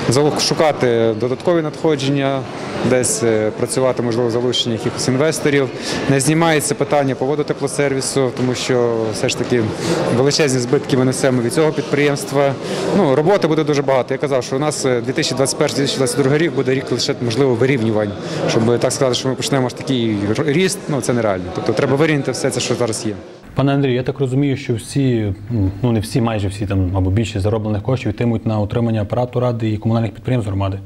B: шукати додаткові надходження, десь працювати, можливо, залучення якихось інвесторів. Не знімається питання по водотеплосервісу, тому що все ж таки величезні збитки ми несемо від цього підприємства. Ну, роботи буде дуже багато. Я казав, що у нас 2021-2022 рік буде рік лише, можливо, вирівнювань. Щоб так сказати, що ми почнемо аж такий ріст, ну це нереально. Тобто треба вирівняти все це, що зараз є.
A: Пане Андрію, я так розумію, що всі, ну не всі, майже всі там або більшість зароблених коштів йтимуть на утримання апарату ради і комунальних підприємств громади.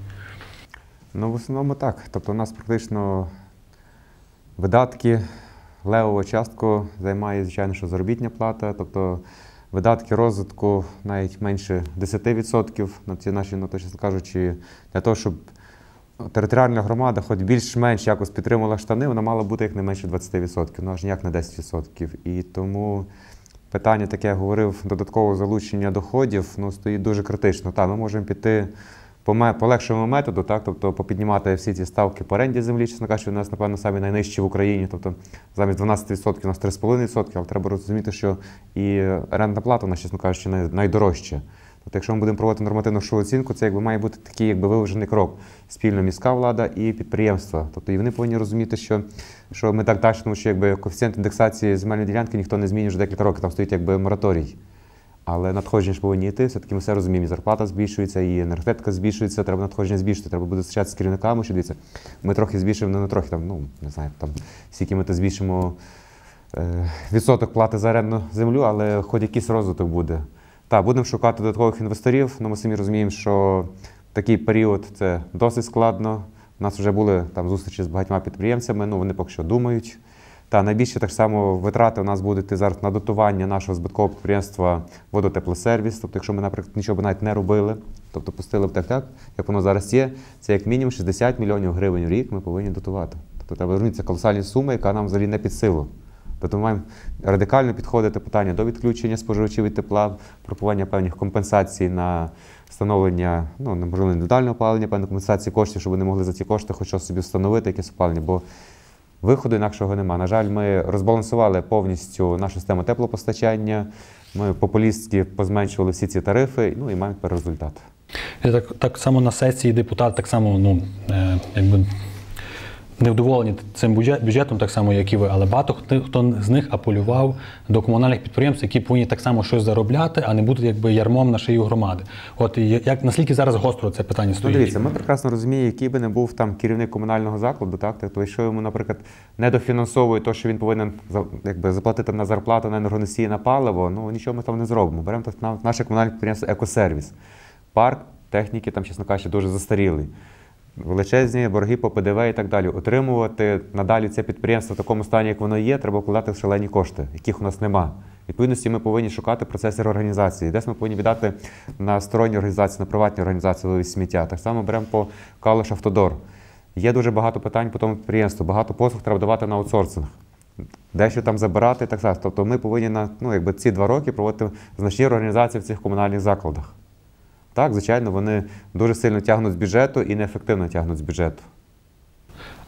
B: Ну, в основному так. Тобто у нас практично видатки, левову частку займає, звичайно, що заробітна плата, тобто видатки розвитку навіть менше 10% на ці наші, ну, чесно кажучи, для того, щоб територіальна громада хоч більш-менш якось підтримувала штани, вона мала бути як не менше 20%, ну аж ніяк не 10%. І тому питання, таке я говорив, додаткового залучення доходів, ну, стоїть дуже критично. Так, ми можемо піти по легшому методу, так, тобто попіднімати всі ці ставки по оренді землі, чесно кажучи, у нас, напевно, самі найнижчі в Україні, тобто замість 12% у нас 3,5%, але треба розуміти, що і орендна плата у нас, чесно кажучи, найдорожча. Тобто, якщо ми будемо проводити нормативно-грошову оцінку, це якби має бути такий якби виважений крок. Спільно міська влада і підприємства. Тобто і вони повинні розуміти, що ми так далі, тому що якби коефіцієнт індексації земельної ділянки ніхто не змінює вже декілька років, там стоїть якби мораторій. Але надходження ж повинні йти, все-таки ми все розуміємо, і зарплата збільшується, і енергетика збільшується, треба надходження збільшити, треба буде зустрічатися з керівниками, що дивіться, ми трохи збільшуємо, не трохи, там, ну, не знаю, там, скільки ми то збільшимо відсоток плати за орендну землю, але хоч якийсь розвиток буде. Так, будемо шукати додаткових інвесторів, але ми самі розуміємо, що такий період це досить складно. У нас вже були там зустрічі з багатьма підприємцями, ну вони поки що думають. Та найбільше так само витрати у нас будуть зараз на дотування нашого збиткового підприємства водотеплосервіс. Тобто, якщо ми, наприклад, нічого б навіть не робили, тобто пустили б так, як воно зараз є, це як мінімум 60 мільйонів гривень в рік ми повинні дотувати. Тобто треба розуміти, це колосальні суми, яка нам взагалі не під силу. Тобто ми маємо радикально підходити питання до відключення споживачів від тепла, пропонування певних компенсацій на встановлення, ну, можливо, індивідуального опалення, певних компенсацій коштів, щоб вони могли за ці кошти хоч щось собі встановити, якесь опалення, бо виходу інакшого нема. На жаль, ми розбалансували повністю нашу систему теплопостачання, ми популістськи позменшували всі ці тарифи, ну і маємо тепер результат.
A: Так само на сесії депутат так само, ну, якби невдоволені цим бюджетом, так само, як і ви, але багато хто з них апелював до комунальних підприємств, які повинні так само щось заробляти, а не бути якби ярмом на шиї громади. От наскільки зараз гостро це питання стоїть?
B: Ну, дивіться, ми прекрасно розуміємо, який би не був там керівник комунального закладу, так, тобто, якщо йому, наприклад, не дофінансовує те, що він повинен якби заплатити на зарплату, на енергоносії, на паливо, ну нічого ми там не зробимо. Беремо наше комунальне підприємство «Екосервіс». Парк техніки там, чесно кажучи, дуже застарілий. Величезні борги по ПДВ і так далі. Отримувати надалі це підприємство в такому стані, як воно є, треба вкладати шалені кошти, яких у нас нема. Відповідності ми повинні шукати процеси реорганізації. Десь ми повинні віддати на сторонні організації, на приватні організації вивіз сміття. Так само беремо по «Калуш-Автодор». Є дуже багато питань по тому підприємству, багато послуг треба давати на аутсорсинг. Дещо там забирати і так далі. Тобто ми повинні ці 2 роки проводити значні реорганізації в цих комунальних закладах. Так, звичайно, вони дуже сильно тягнуть з бюджету і неефективно тягнуть з бюджету.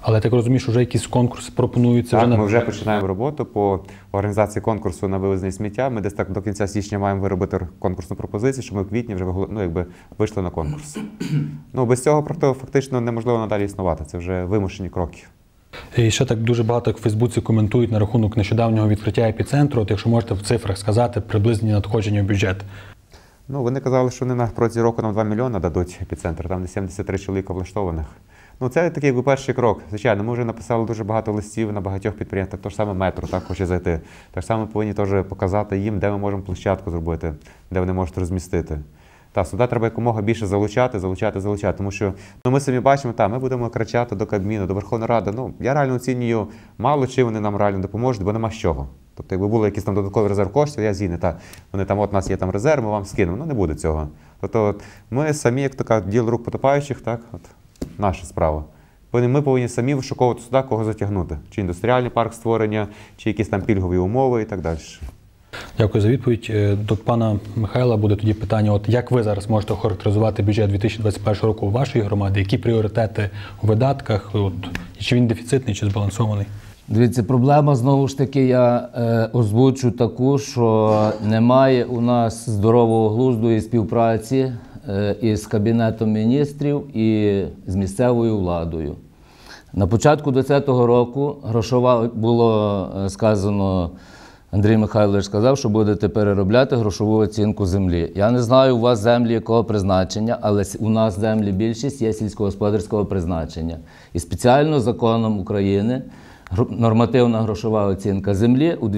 A: Але я так розумію, що вже якісь конкурси пропонуються.
B: Так, ми вже починаємо роботу по організації конкурсу на вивезення сміття. Ми десь так до кінця січня маємо виробити конкурсну пропозицію, щоб ми в квітні вже вийшли на конкурс. Без цього фактично неможливо надалі існувати. Це вже вимушені кроки.
A: І ще так дуже багато в Фейсбуці коментують на рахунок нещодавнього відкриття епіцентру. От якщо можете в цифрах сказати приблизні надходження в бюджет.
B: Вони казали, що вони протягом року нам 2 мільйони дадуть епіцентр, там де 73 чоловіка влаштованих. Це такий перший крок. Звичайно, ми вже написали дуже багато листів на багатьох підприємствах, то ж саме метро так хоче зайти. Так само повинні теж показати їм, де ми можемо площадку зробити, де вони можуть розмістити. Сюди треба якомога більше залучати, тому що ми самі бачимо, ми будемо кричати до Кабміну, до Верховної Ради. Я реально оцінюю, мало чи вони нам реально допоможуть, бо нема з чого. Тобто, якби було якийсь додатковий резерв коштів, я згідний, вони от у нас є резерв, ми вам скинемо. Не буде цього. Тобто, ми самі, як така, діло рук потопаючих, наша справа. Ми повинні самі вишуковувати сюди, кого затягнути. Чи індустріальний парк створення, чи якісь там пільгові умови і так далі.
A: Дякую за відповідь. До пана Михайла буде тоді питання, як ви зараз можете охарактеризувати бюджет 2021 року вашої громади, які пріоритети у видатках, чи він дефіцитний, чи збалансований?
E: Дивіться, проблема, знову ж таки, я озвучу таку, що немає у нас здорового глузду і співпраці із Кабінетом міністрів і з місцевою владою. На початку 2020 року було сказано, Андрій Михайлович сказав, що будете переробляти грошову оцінку землі. Я не знаю, у вас землі якого призначення, але у нас землі більшість є сільськогосподарського призначення. І спеціально законом України нормативна грошова оцінка землі у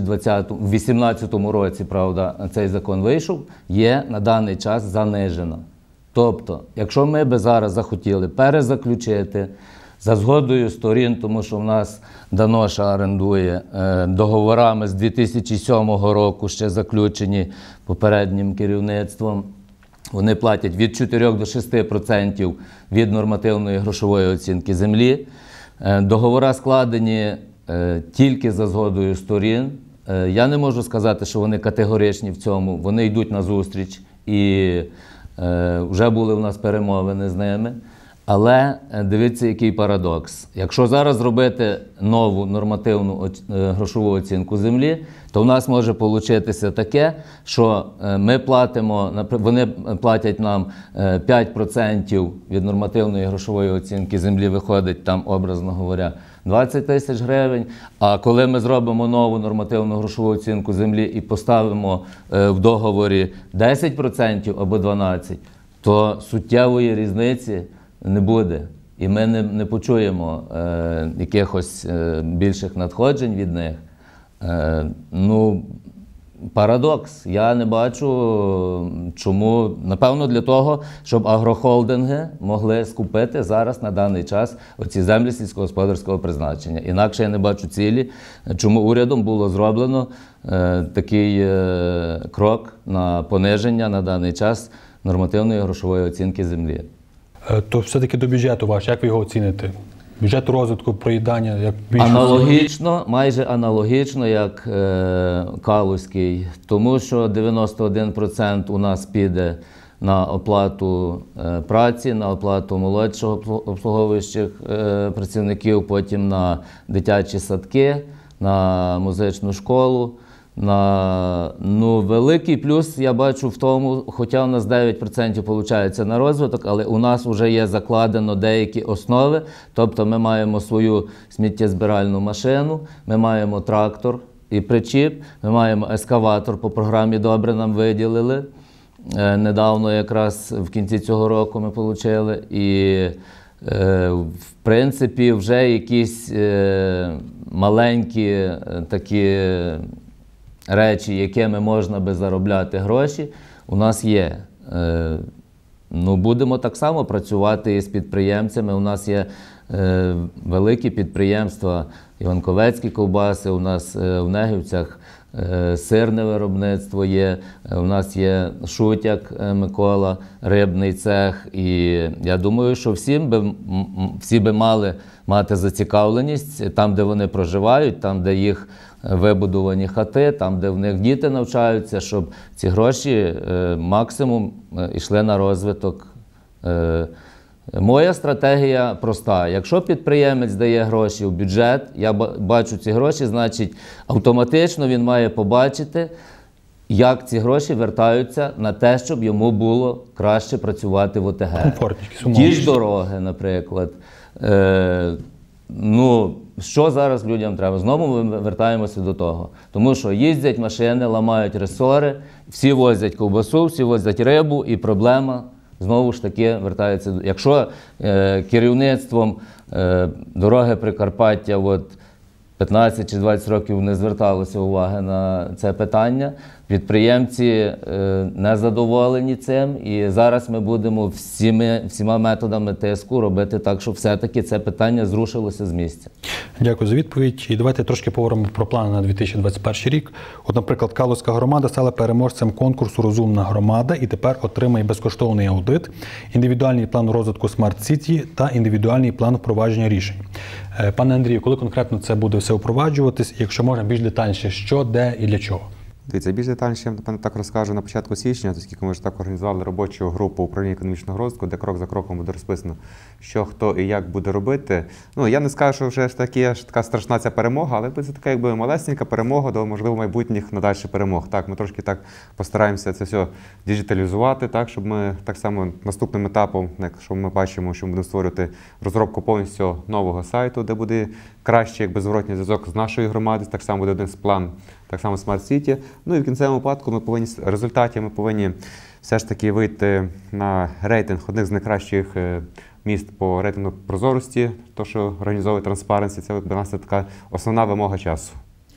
E: 2018 році, правда, цей закон вийшов, є на даний час занижена. Тобто, якщо ми би зараз захотіли перезаключити за згодою сторін, тому що в нас Даноша орендує договорами з 2007 року, ще заключені попереднім керівництвом, вони платять від 4 до 6% від нормативної грошової оцінки землі. Договори складені тільки за згодою сторін. Я не можу сказати, що вони категоричні в цьому. Вони йдуть на зустріч і вже були в нас перемовини з ними. Але дивіться, який парадокс. Якщо зараз зробити нову нормативну грошову оцінку землі, то в нас може получитися таке, що вони платять нам 5% від нормативної грошової оцінки землі, виходить там, образно говоря, 20 тисяч гривень, а коли ми зробимо нову нормативну грошову оцінку землі і поставимо в договорі 10% або 12%, то суттєвої різниці не буде. І ми не почуємо якихось більших надходжень від них. Парадокс. Я не бачу, чому. Напевно, для того, щоб агрохолдинги могли скупити зараз, на даний час, оці землі сільськогосподарського призначення. Інакше я не бачу цілі, чому урядом було зроблено такий крок на пониження на даний час нормативної грошової оцінки землі.
A: То все-таки до бюджету ваш, як ви його оціните? Бюджет розвитку, проїдання, як більше?
E: Аналогічно, майже аналогічно, як Калузький, тому що 91% у нас піде на оплату праці, на оплату молодшого обслуговуючих працівників, потім на дитячі садки, на музичну школу. Великий плюс я бачу в тому, хоча у нас 9% виходить на розвиток, але у нас вже є закладено деякі основи, тобто ми маємо свою сміттєзбиральну машину, ми маємо трактор і причіп, ми маємо ескаватор, по програмі добре нам виділили, недавно якраз в кінці цього року ми отримали, і в принципі вже якісь маленькі такі речі, якими можна би заробляти гроші, у нас є. Будемо так само працювати із підприємцями. У нас є великі підприємства, Іванковецькі ковбаси, у нас в Негівцях сирне виробництво є, у нас є Шутяк Микола, рибний цех. І я думаю, що всі би мали мати зацікавленість там, де вони проживають, там, де їх вибудовані хати, там, де в них діти навчаються, щоб ці гроші максимум йшли на розвиток Моя стратегія проста. Якщо підприємець дає гроші в бюджет, я бачу ці гроші, значить автоматично він має побачити, як ці гроші вертаються на те, щоб йому було краще працювати в ОТГ.
A: Комфортність,
E: Ті ж дороги, наприклад. Що зараз людям треба? Знову ми вертаємося до того. Тому що їздять машини, ламають ресори, всі возять ковбасу, всі возять рибу, і проблема знову ж таки вертається. Якщо керівництвом дороги Прикарпаття 15 чи 20 років не зверталося уваги на це питання, підприємці не задоволені цим, і зараз ми будемо всіма методами тиску робити так, щоб все-таки це питання зрушилося з місця.
A: Дякую за відповідь. І давайте трошки поговоримо про плани на 2021 рік. Наприклад, Калузька громада стала переможцем конкурсу «Розумна громада» і тепер отримає безкоштовний аудит, індивідуальний план розвитку смарт-сіті та індивідуальний план впровадження рішень. Пане Андрію, коли конкретно це буде все впроваджуватись, якщо можна більш детальніше, що, де і для чого?
B: Дивіться, більш детальніше, я напевно, так розкажу на початку січня, оскільки ми ж так організували робочу групу управління економічного розвитку, де крок за кроком буде розписано, що, хто і як буде робити. Я не скажу, що вже така страшна ця перемога, але це така якби малесенька перемога до, можливо, майбутніх надальших перемог. Так, ми трошки так постараємося це все діджиталізувати, так, щоб ми так само наступним етапом, якщо ми бачимо, що ми будемо створювати розробку повністю нового сайту, де буде краще зворотній зв'язок з нашої громади, так само буде один з план, так само Smart City. І в кінцевому випадку ми повинні все ж таки вийти на рейтинг одних з найкращих міст по рейтингу прозорості, то, що організовує Transparency. Це для нас така основна вимога часу.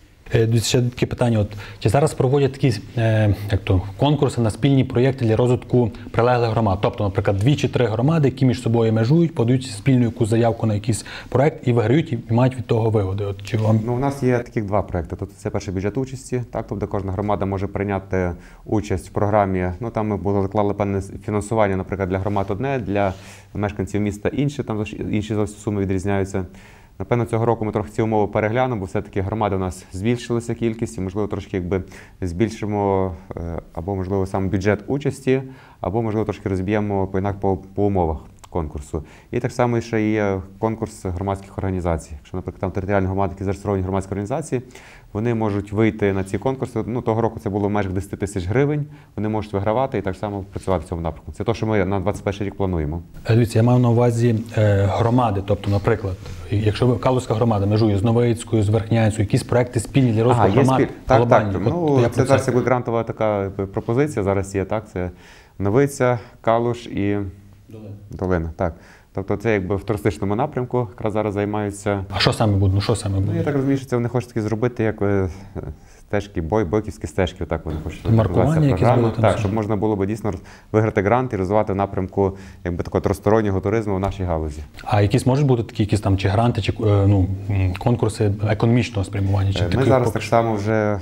A: Ще таке питання. Чи зараз проводять такі конкурси на спільні проєкти для розвитку прилеглих громад? Тобто, наприклад, 2 чи 3 громади, які між собою межують, подають спільну якусь заявку на якийсь проєкт і виграють, і мають від того вигоди.
B: У нас є таких 2 проєкти. Тобто це перший бюджет участі, тобто кожна громада може прийняти участь в програмі. Там ми заклали певне фінансування, наприклад, для громад одне, для мешканців міста інше, там інші зовсім суми відрізняються. Напевно, цього року ми трохи ці умови переглянемо, бо все-таки громади у нас збільшилася кількість, і, можливо, трошки збільшимо або, можливо, сам бюджет участі, або, можливо, трошки розб'ємо по умовах конкурсу. І так само ще є конкурс громадських організацій. Якщо, наприклад, там територіальні громади, які зареєстровані громадські організації, вони можуть вийти на ці конкурси. Того року це було в межах 10 тисяч гривень, вони можуть вигравати і так само працювати в цьому напрямку. Це те, що ми на 2021 рік плануємо.
A: Дивіться, я маю на увазі громади, тобто, наприклад, якщо Калузька громада межує з Новицькою, з Верхнянською, якісь проекти спільні для розвитку громад глобальні.
B: Це зараз якби грантова така пропозиція, зараз є, так, це Новиця, Калуш і Долина. Так. Тобто це якби в туристичному напрямку якраз зараз займаються.
A: А що саме буде?
B: Я так розумію, що це вони хочуть таки зробити, як стежки, бойківські стежки, так вони хочуть.
A: Маркування якісь будуть?
B: Так, щоб можна було б дійсно виграти грант і розвивати в напрямку такого тристороннього туризму в нашій галузі.
A: А якісь можуть бути такі якісь там чи гранти, чи конкурси економічного спрямування?
B: Ми зараз так само вже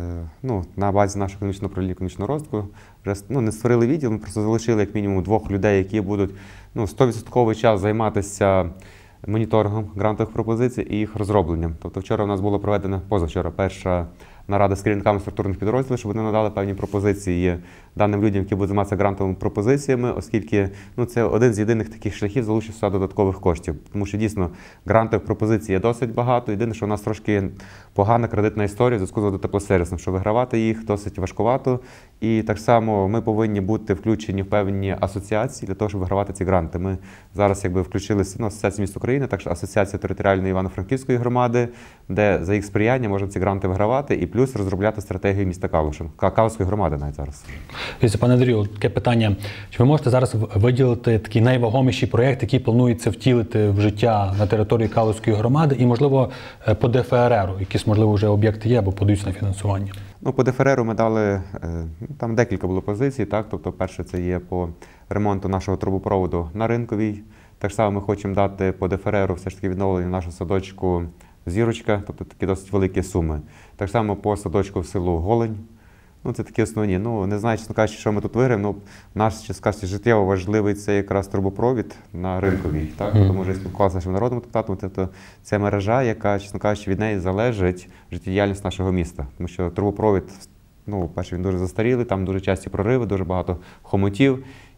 B: на базі нашого економічного управління економічного розвитку вже не створили відділ, ми просто залишили як мінімум 2 людей, які будуть 100% час займатися моніторингом грантових пропозицій і їх розробленням. Тобто вчора у нас була проведена, позавчора, перша нарада з керівниками структурних підрозділів, щоб вони надали певні пропозиції даним людям, які будуть займатися грантовими пропозиціями, оскільки це один з єдиних таких шляхів залучення додаткових коштів. Тому що дійсно грантових пропозицій є досить багато. Єдине, що у нас трошки погана кредитна історія в зв'язку з теплосервісом, що вигравати їх досить важкувато. І так само ми повинні бути включені в певні асоціації для того, щоб вигравати ці гранти. Ми зараз включилися Асоціація міст України, також Асоціація територіальної Івано-Франківської громади, де за їх сприяння можна ці гранти вигравати і плюс розробляти стратегію міста Калуша, Калузької громади навіть зараз.
A: Пане Андрію, таке питання. Чи ви можете зараз виділити такий найвагоміший проєкт, який планується втілити в життя на території Калузької громади і, можливо, по ДФРРу? Якісь, можливо, вже об'єкти є або подаються на фінансування?
B: По ДФРРу ми дали, там декілька було позицій, так? Тобто перше це є по ремонту нашого трубопроводу на Ринковій. Так само ми хочемо дати по ДФРРу все ж таки відновлення нашого садочку Зірочка, тобто такі досить великі суми. Так само по садочку в селу Голень. Це такі основні. Не знаю, чесно кажучи, що ми тут виграємо. Наш, чесно кажучи, життєво важливий це якраз трубопровід на Ринковій. Так? Тому що я спілкувався з нашим народним депутатом. Тобто це мережа, яка, чесно кажучи, від неї залежить життєдіяльність нашого міста. Тому що трубопровід, перше, він дуже застарілий, там дуже часті прориви, дуже багато хомутів.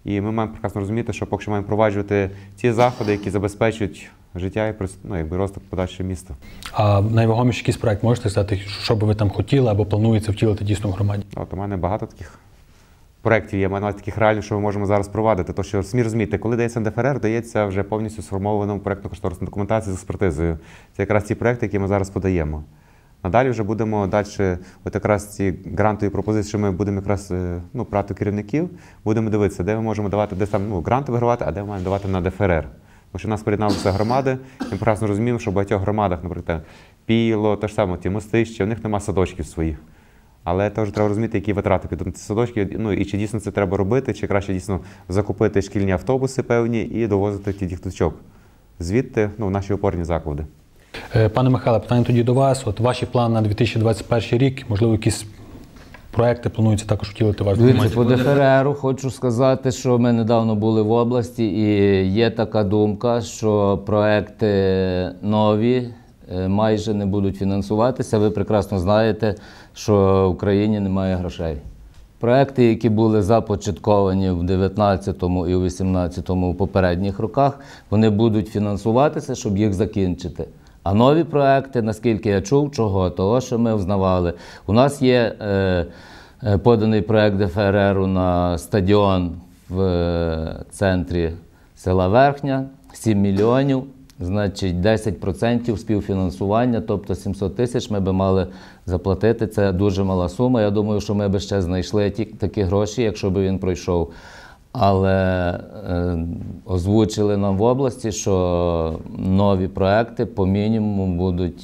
B: І ми маємо прекрасно розуміти, що поки що маємо впроваджувати ті заходи, які забезпечують життя і розвиток подальшого міста.
A: А найвагоміший якийсь проект можете сказати, що би ви там хотіли або планується втілити дійсно в громаді?
B: От у мене багато таких проєктів є, маю таких реальних, що ми можемо зараз провадити. То, що самі розумієте, коли дається НДФРР, дається вже повністю сформованому проєктно-кошторисну документацію з експертизою. Це якраз ті проєкти, які ми зараз подаємо. Надалі вже будемо от якраз ці грантові пропозиції, що ми будемо якраз брати керівників, будемо дивитися, де ми можемо давати, десь там гранти вигравати, а де ми маємо давати на ДФРР. Тому що в нас приєдналися громади, ми прекрасно розуміємо, що в багатьох громадах, наприклад, Піло, те ж саме, ті Мостище, в них немає садочків своїх. Але теж треба розуміти, які витрати підуть ці садочки, і чи дійсно це треба робити, чи краще дійсно закупити шкільні автобуси певні і довозити ті діточок звідти в наші опорні заклади.
A: Пане Михайле, питання тоді до вас. От ваші плани на 2021 рік, можливо, якісь проекти плануються також втілити в вашій громаді?
E: По ДФРРу хочу сказати, що ми недавно були в області і є така думка, що проекти нові майже не будуть фінансуватися. Ви прекрасно знаєте, що в Україні немає грошей. Проекти, які були започатковані в 2019-му і у 2018-му в попередніх роках, вони будуть фінансуватися, щоб їх закінчити. А нові проекти, наскільки я чув, того, що ми взнавали. У нас є поданий проект ДФРРу на стадіон в центрі села Верхня, 7 мільйонів. Значить, 10% співфінансування, тобто 700 тисяч ми би мали заплатити. Це дуже мала сума. Я думаю, що ми б ще знайшли такі гроші, якщо б він пройшов. Але озвучили нам в області, що нові проекти по мінімуму будуть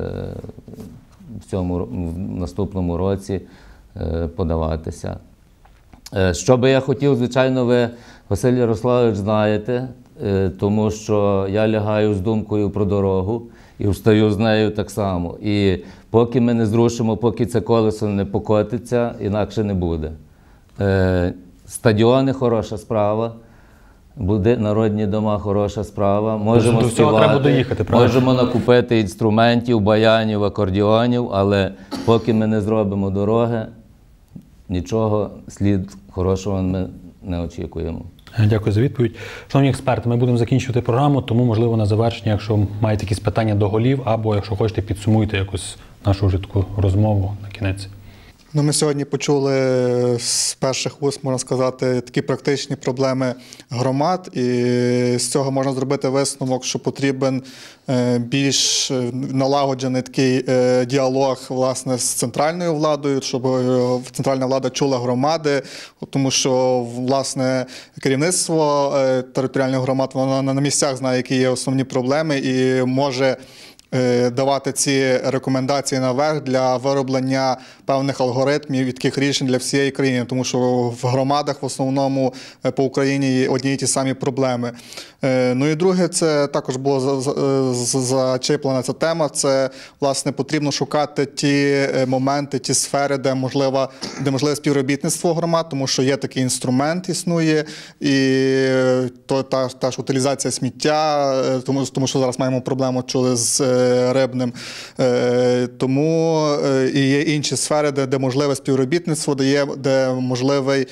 E: в наступному році подаватися. Що би я хотів, звичайно, ви, Василь Ярославович, знаєте, тому що я лягаю з думкою про дорогу і встаю з нею так само. І поки ми не зрушимо, поки це колесо не покотиться, інакше не буде. Стадіони – хороша справа, народні дома – хороша справа. Можемо співати, можемо накупити інструментів, баянів, акордіонів, але поки ми не зробимо дороги, нічого, слід хорошого ми не очікуємо.
A: Дякую за відповідь. Шановні експерти, ми будемо закінчувати програму, тому, можливо, на завершення, якщо маєте якісь питання до голів, або, якщо хочете, підсумуйте якусь нашу вже таку розмову на кінець.
D: Ми сьогодні почули з перших вуст, можна сказати, такі практичні проблеми громад, і з цього можна зробити висновок, що потрібен більш налагоджений такий діалог, власне, з центральною владою, щоб центральна влада чула громади, тому що, власне, керівництво територіальних громад, воно на місцях знає, які є основні проблеми і може давати ці рекомендації наверх для вироблення певних алгоритмів і таких рішень для всієї країни, тому що в громадах в основному по Україні є одні і ті самі проблеми. Ну і друге, це також було зачеплена ця тема, це, власне, потрібно шукати ті моменти, ті сфери, де можливе співробітництво громад, тому що є такий інструмент, існує, і та ж утилізація сміття, тому що зараз маємо проблему, чули, з рибним. Тому і є інші сфери, де можливе співробітництво, де можливий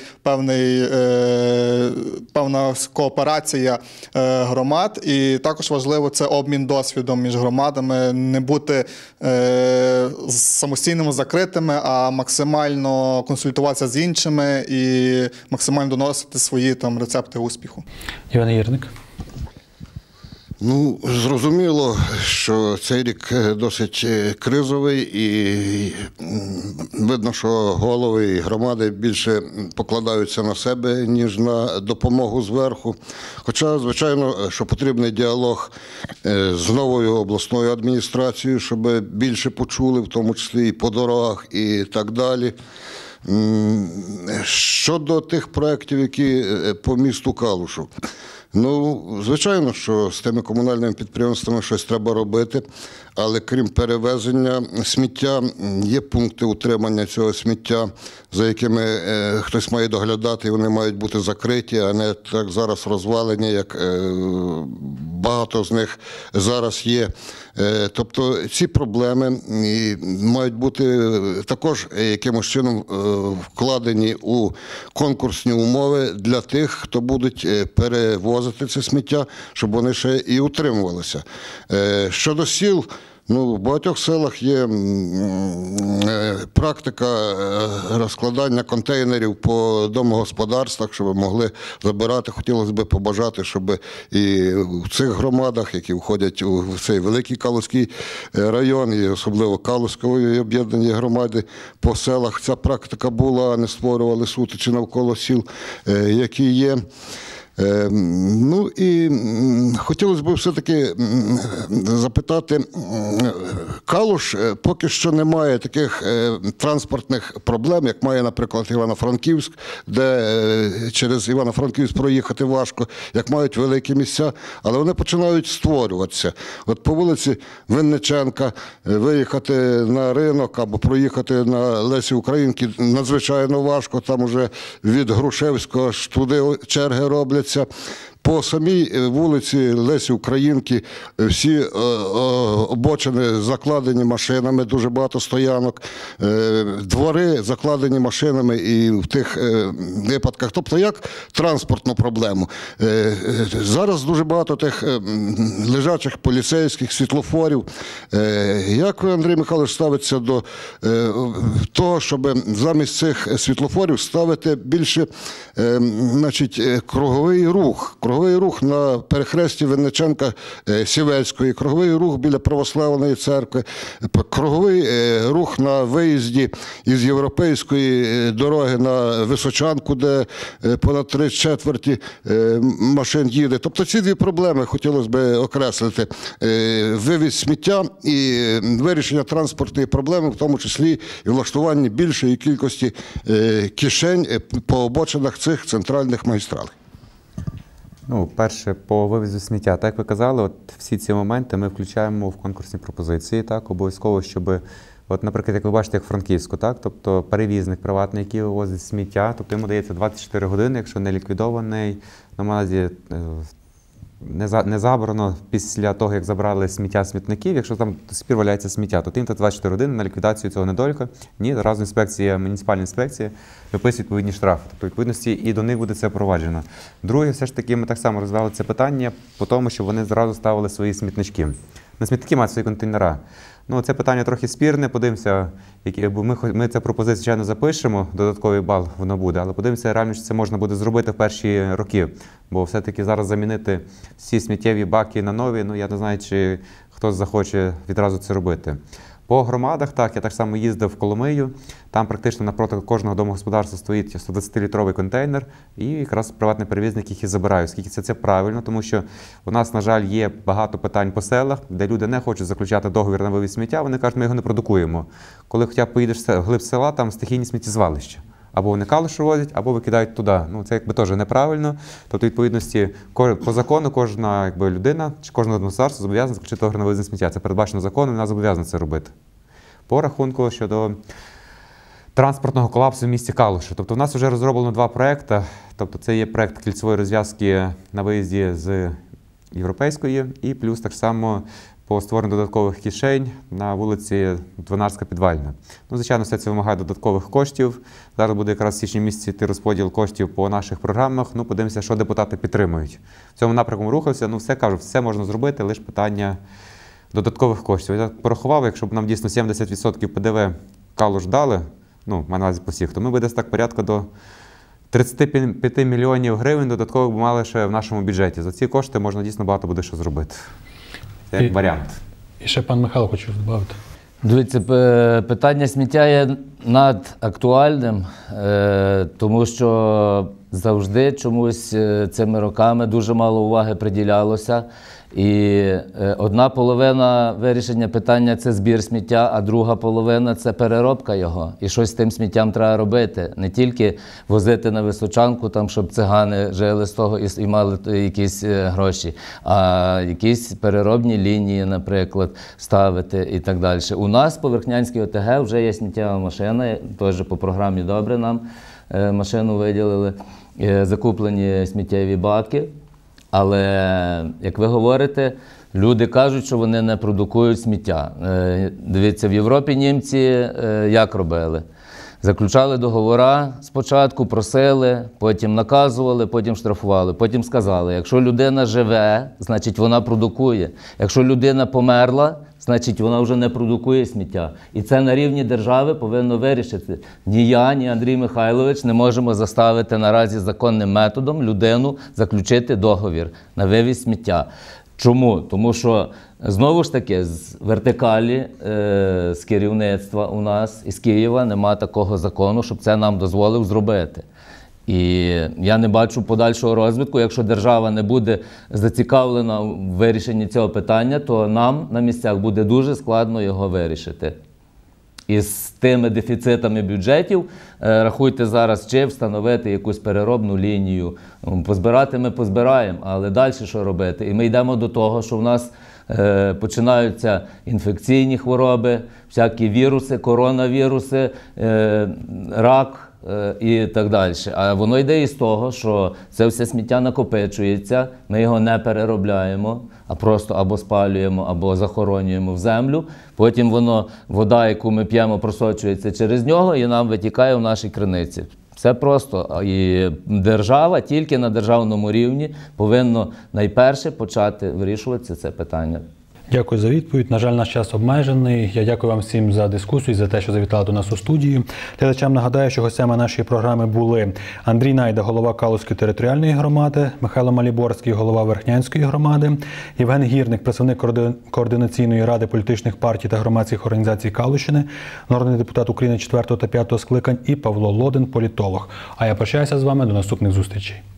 D: певна кооперація громад. І також важливо це обмін досвідом між громадами, не бути самостійними, закритими, а максимально консультуватися з іншими і максимально доносити свої рецепти успіху.
A: Іван Гірник.
C: Ну, зрозуміло, що цей рік досить кризовий і видно, що голови і громади більше покладаються на себе, ніж на допомогу зверху. Хоча, звичайно, що потрібний діалог з новою обласною адміністрацією, щоб більше почули, в тому числі і по дорогах і так далі. Щодо тих проєктів, які по місту Калушу. Ну, звичайно, що з тими комунальними підприємствами щось треба робити, але крім перевезення сміття, є пункти утримання цього сміття, за якими хтось має доглядати, і вони мають бути закриті, а не так зараз розвалені, як багато з них зараз є. Тобто ці проблеми мають бути також якимось чином вкладені у конкурсні умови для тих, хто будуть перевозити це сміття, щоб вони ще і утримувалися. Щодо сіл, в багатьох селах є практика розкладання контейнерів по домогосподарствах, щоб могли забирати. Хотілося б побажати, щоб і в цих громадах, які входять у цей великий Калузький район, і особливо Калузької об'єднаної громади, по селах ця практика була, а не створювали сутичі навколо сіл, які є. Ну і хотілося б все-таки запитати, Калуш поки що не має таких транспортних проблем, як має, наприклад, Івано-Франківськ, де через Івано-Франківськ проїхати важко, як мають великі місця, але вони починають створюватися. От по вулиці Винниченка виїхати на ринок або проїхати на Лесі Українки надзвичайно важко, там уже від Грушевського аж туди черги роблять. По самій вулиці Лесі Українки всі обочини закладені машинами, дуже багато стоянок, двори закладені машинами і в тих випадках. Тобто як транспортну проблему. Зараз дуже багато тих лежачих поліцейських, світлофорів. Як ви, Андрій Михайлович, ставиться до того, щоб замість цих світлофорів ставити більше круговий рух? Круговий рух на перехресті Винниченка-Сівецької, круговий рух біля Православної церкви, круговий рух на виїзді із європейської дороги на Височанку, де понад 3/4 машин їде. Тобто ці дві проблеми хотілося б окреслити. Вивіз сміття і вирішення транспортної проблеми, в тому числі і влаштування більшої кількості кишень по обочинах цих центральних магістралей.
B: Перше, по вивезу сміття. Так, як ви казали, всі ці моменти ми включаємо в конкурсні пропозиції, так, обов'язково, щоб, наприклад, як ви бачите, як в Франківську, так, тобто перевізник приватний, який вивозить сміття, тобто йому дається 24 години, якщо не ліквідований, на наразі не забрано після того, як забрали сміття смітників, якщо там до сих пір валяється сміття, то тим 24 години на ліквідацію цього недоліка. Ні, разом інспекція, муніципальна інспекція виписує відповідні штрафи. Тобто, відповідності, і до них буде це впроваджено. Друге, все ж таки, ми так само розвивали це питання по тому, що вони зразу ставили свої смітнички. На смітники мають свої контейнера. Це питання трохи спірне, подивимося, бо ми цю пропозицію, звичайно, запишемо, додатковий бал воно буде, але подивимося, реально, що це можна буде зробити в перші роки, бо все-таки зараз замінити всі сміттєві баки на нові, я не знаю, чи хтось захоче відразу це робити. По громадах, так, я так само їздив в Коломию, там практично напроти кожного домогосподарства стоїть 120-літровий контейнер, і якраз приватний перевізник їх і забирає, оскільки це правильно, тому що у нас, на жаль, є багато питань по селах, де люди не хочуть заключати договір на вивіз сміття, вони кажуть, ми його не продукуємо. Коли хоча б поїдеш вглиб села, там стихійні сміттєзвалища. Або вони калуш вивозять, або викидають туди. Це теж неправильно. Тобто, відповідності, по закону кожна людина чи кожне господарство зобов'язана заключити договір на вивезення сміття. Це передбачено законом, і вона зобов'язана це робити. По рахунку щодо транспортного колапсу в місті Калуші. Тобто, в нас вже розроблено 2 проекти. Тобто, це є проект кільцевої розв'язки на виїзді з Європейської і плюс так само по створенню додаткових кишень на вулиці Двинарська-Підвальна. Звичайно, все це вимагає додаткових коштів. Зараз буде якраз в січні місяці йти розподіл коштів по наших програмах. Подивимося, що депутати підтримують. В цьому напрямку рухався. Все кажу, все можна зробити, лише питання додаткових коштів. Я порахував, якщо б нам дійсно 70% ПДВ Калуш дали, маю на увазі по всіх, то ми би десь так порядка до 35 мільйонів гривень додатково б мали ще в нашому бюджеті. За ці кошти можна дійсно багато буде що зробити. Це як варіант.
A: І ще пан Михайло хоче додати.
E: Дивіться, питання сміття є надактуальним, тому що завжди чомусь цими роками дуже мало уваги приділялося. І одна половина вирішення питання – це збір сміття, а друга половина – це переробка його. І щось з тим сміттям треба робити. Не тільки возити на Височанку, щоб цигани жили з того і мали якісь гроші, а якісь переробні лінії, наприклад, ставити і так далі. У нас по Верхнянській ОТГ вже є сміттєва машина, теж по програмі добре нам машину виділили, закуплені сміттєві баки. Але, як ви говорите, люди кажуть, що вони не продукують сміття. Дивіться, в Європі німці як робили? Заключали договори спочатку, просили, потім наказували, потім штрафували, потім сказали, якщо людина живе, значить вона продукує. Якщо людина померла, значить вона вже не продукує сміття. І це на рівні держави повинно вирішити. Ні я, ні Андрій Михайлович не можемо заставити наразі законним методом людину заключити договір на вивіз сміття. Чому? Тому що, знову ж таки, з вертикалі, з керівництва у нас, із Києва, нема такого закону, щоб це нам дозволив зробити. І я не бачу подальшого розвитку. Якщо держава не буде зацікавлена в вирішенні цього питання, то нам на місцях буде дуже складно його вирішити. І з тими дефіцитами бюджетів, рахуйте зараз, чи встановити якусь переробну лінію. Позбирати ми позбираємо, але далі що робити? І ми йдемо до того, що в нас починаються інфекційні хвороби, всякі віруси, коронавіруси, рак і так далі. А воно йде із того, що це все сміття накопичується, ми його не переробляємо, а просто або спалюємо, або захоронюємо в землю. Потім вода, яку ми п'ємо, просочується через нього і нам витікає в наші криниці. Все просто. І держава тільки на державному рівні повинна найперше почати вирішувати це питання.
A: Дякую за відповідь. На жаль, наш час обмежений. Я дякую вам всім за дискусію, за те, що завітали до нас у студію. Глядачам нагадаю, що гостями нашої програми були Андрій Найда, голова Калузької територіальної громади, Михайло Маліборський, голова Верхнянської громади, Євген Гірник, представник Координаційної ради політичних партій та громадських організацій Калущини, народний депутат України 4 та 5 скликань і Павло Лодин, політолог. А я прощаюся з вами до наступних зустрічей.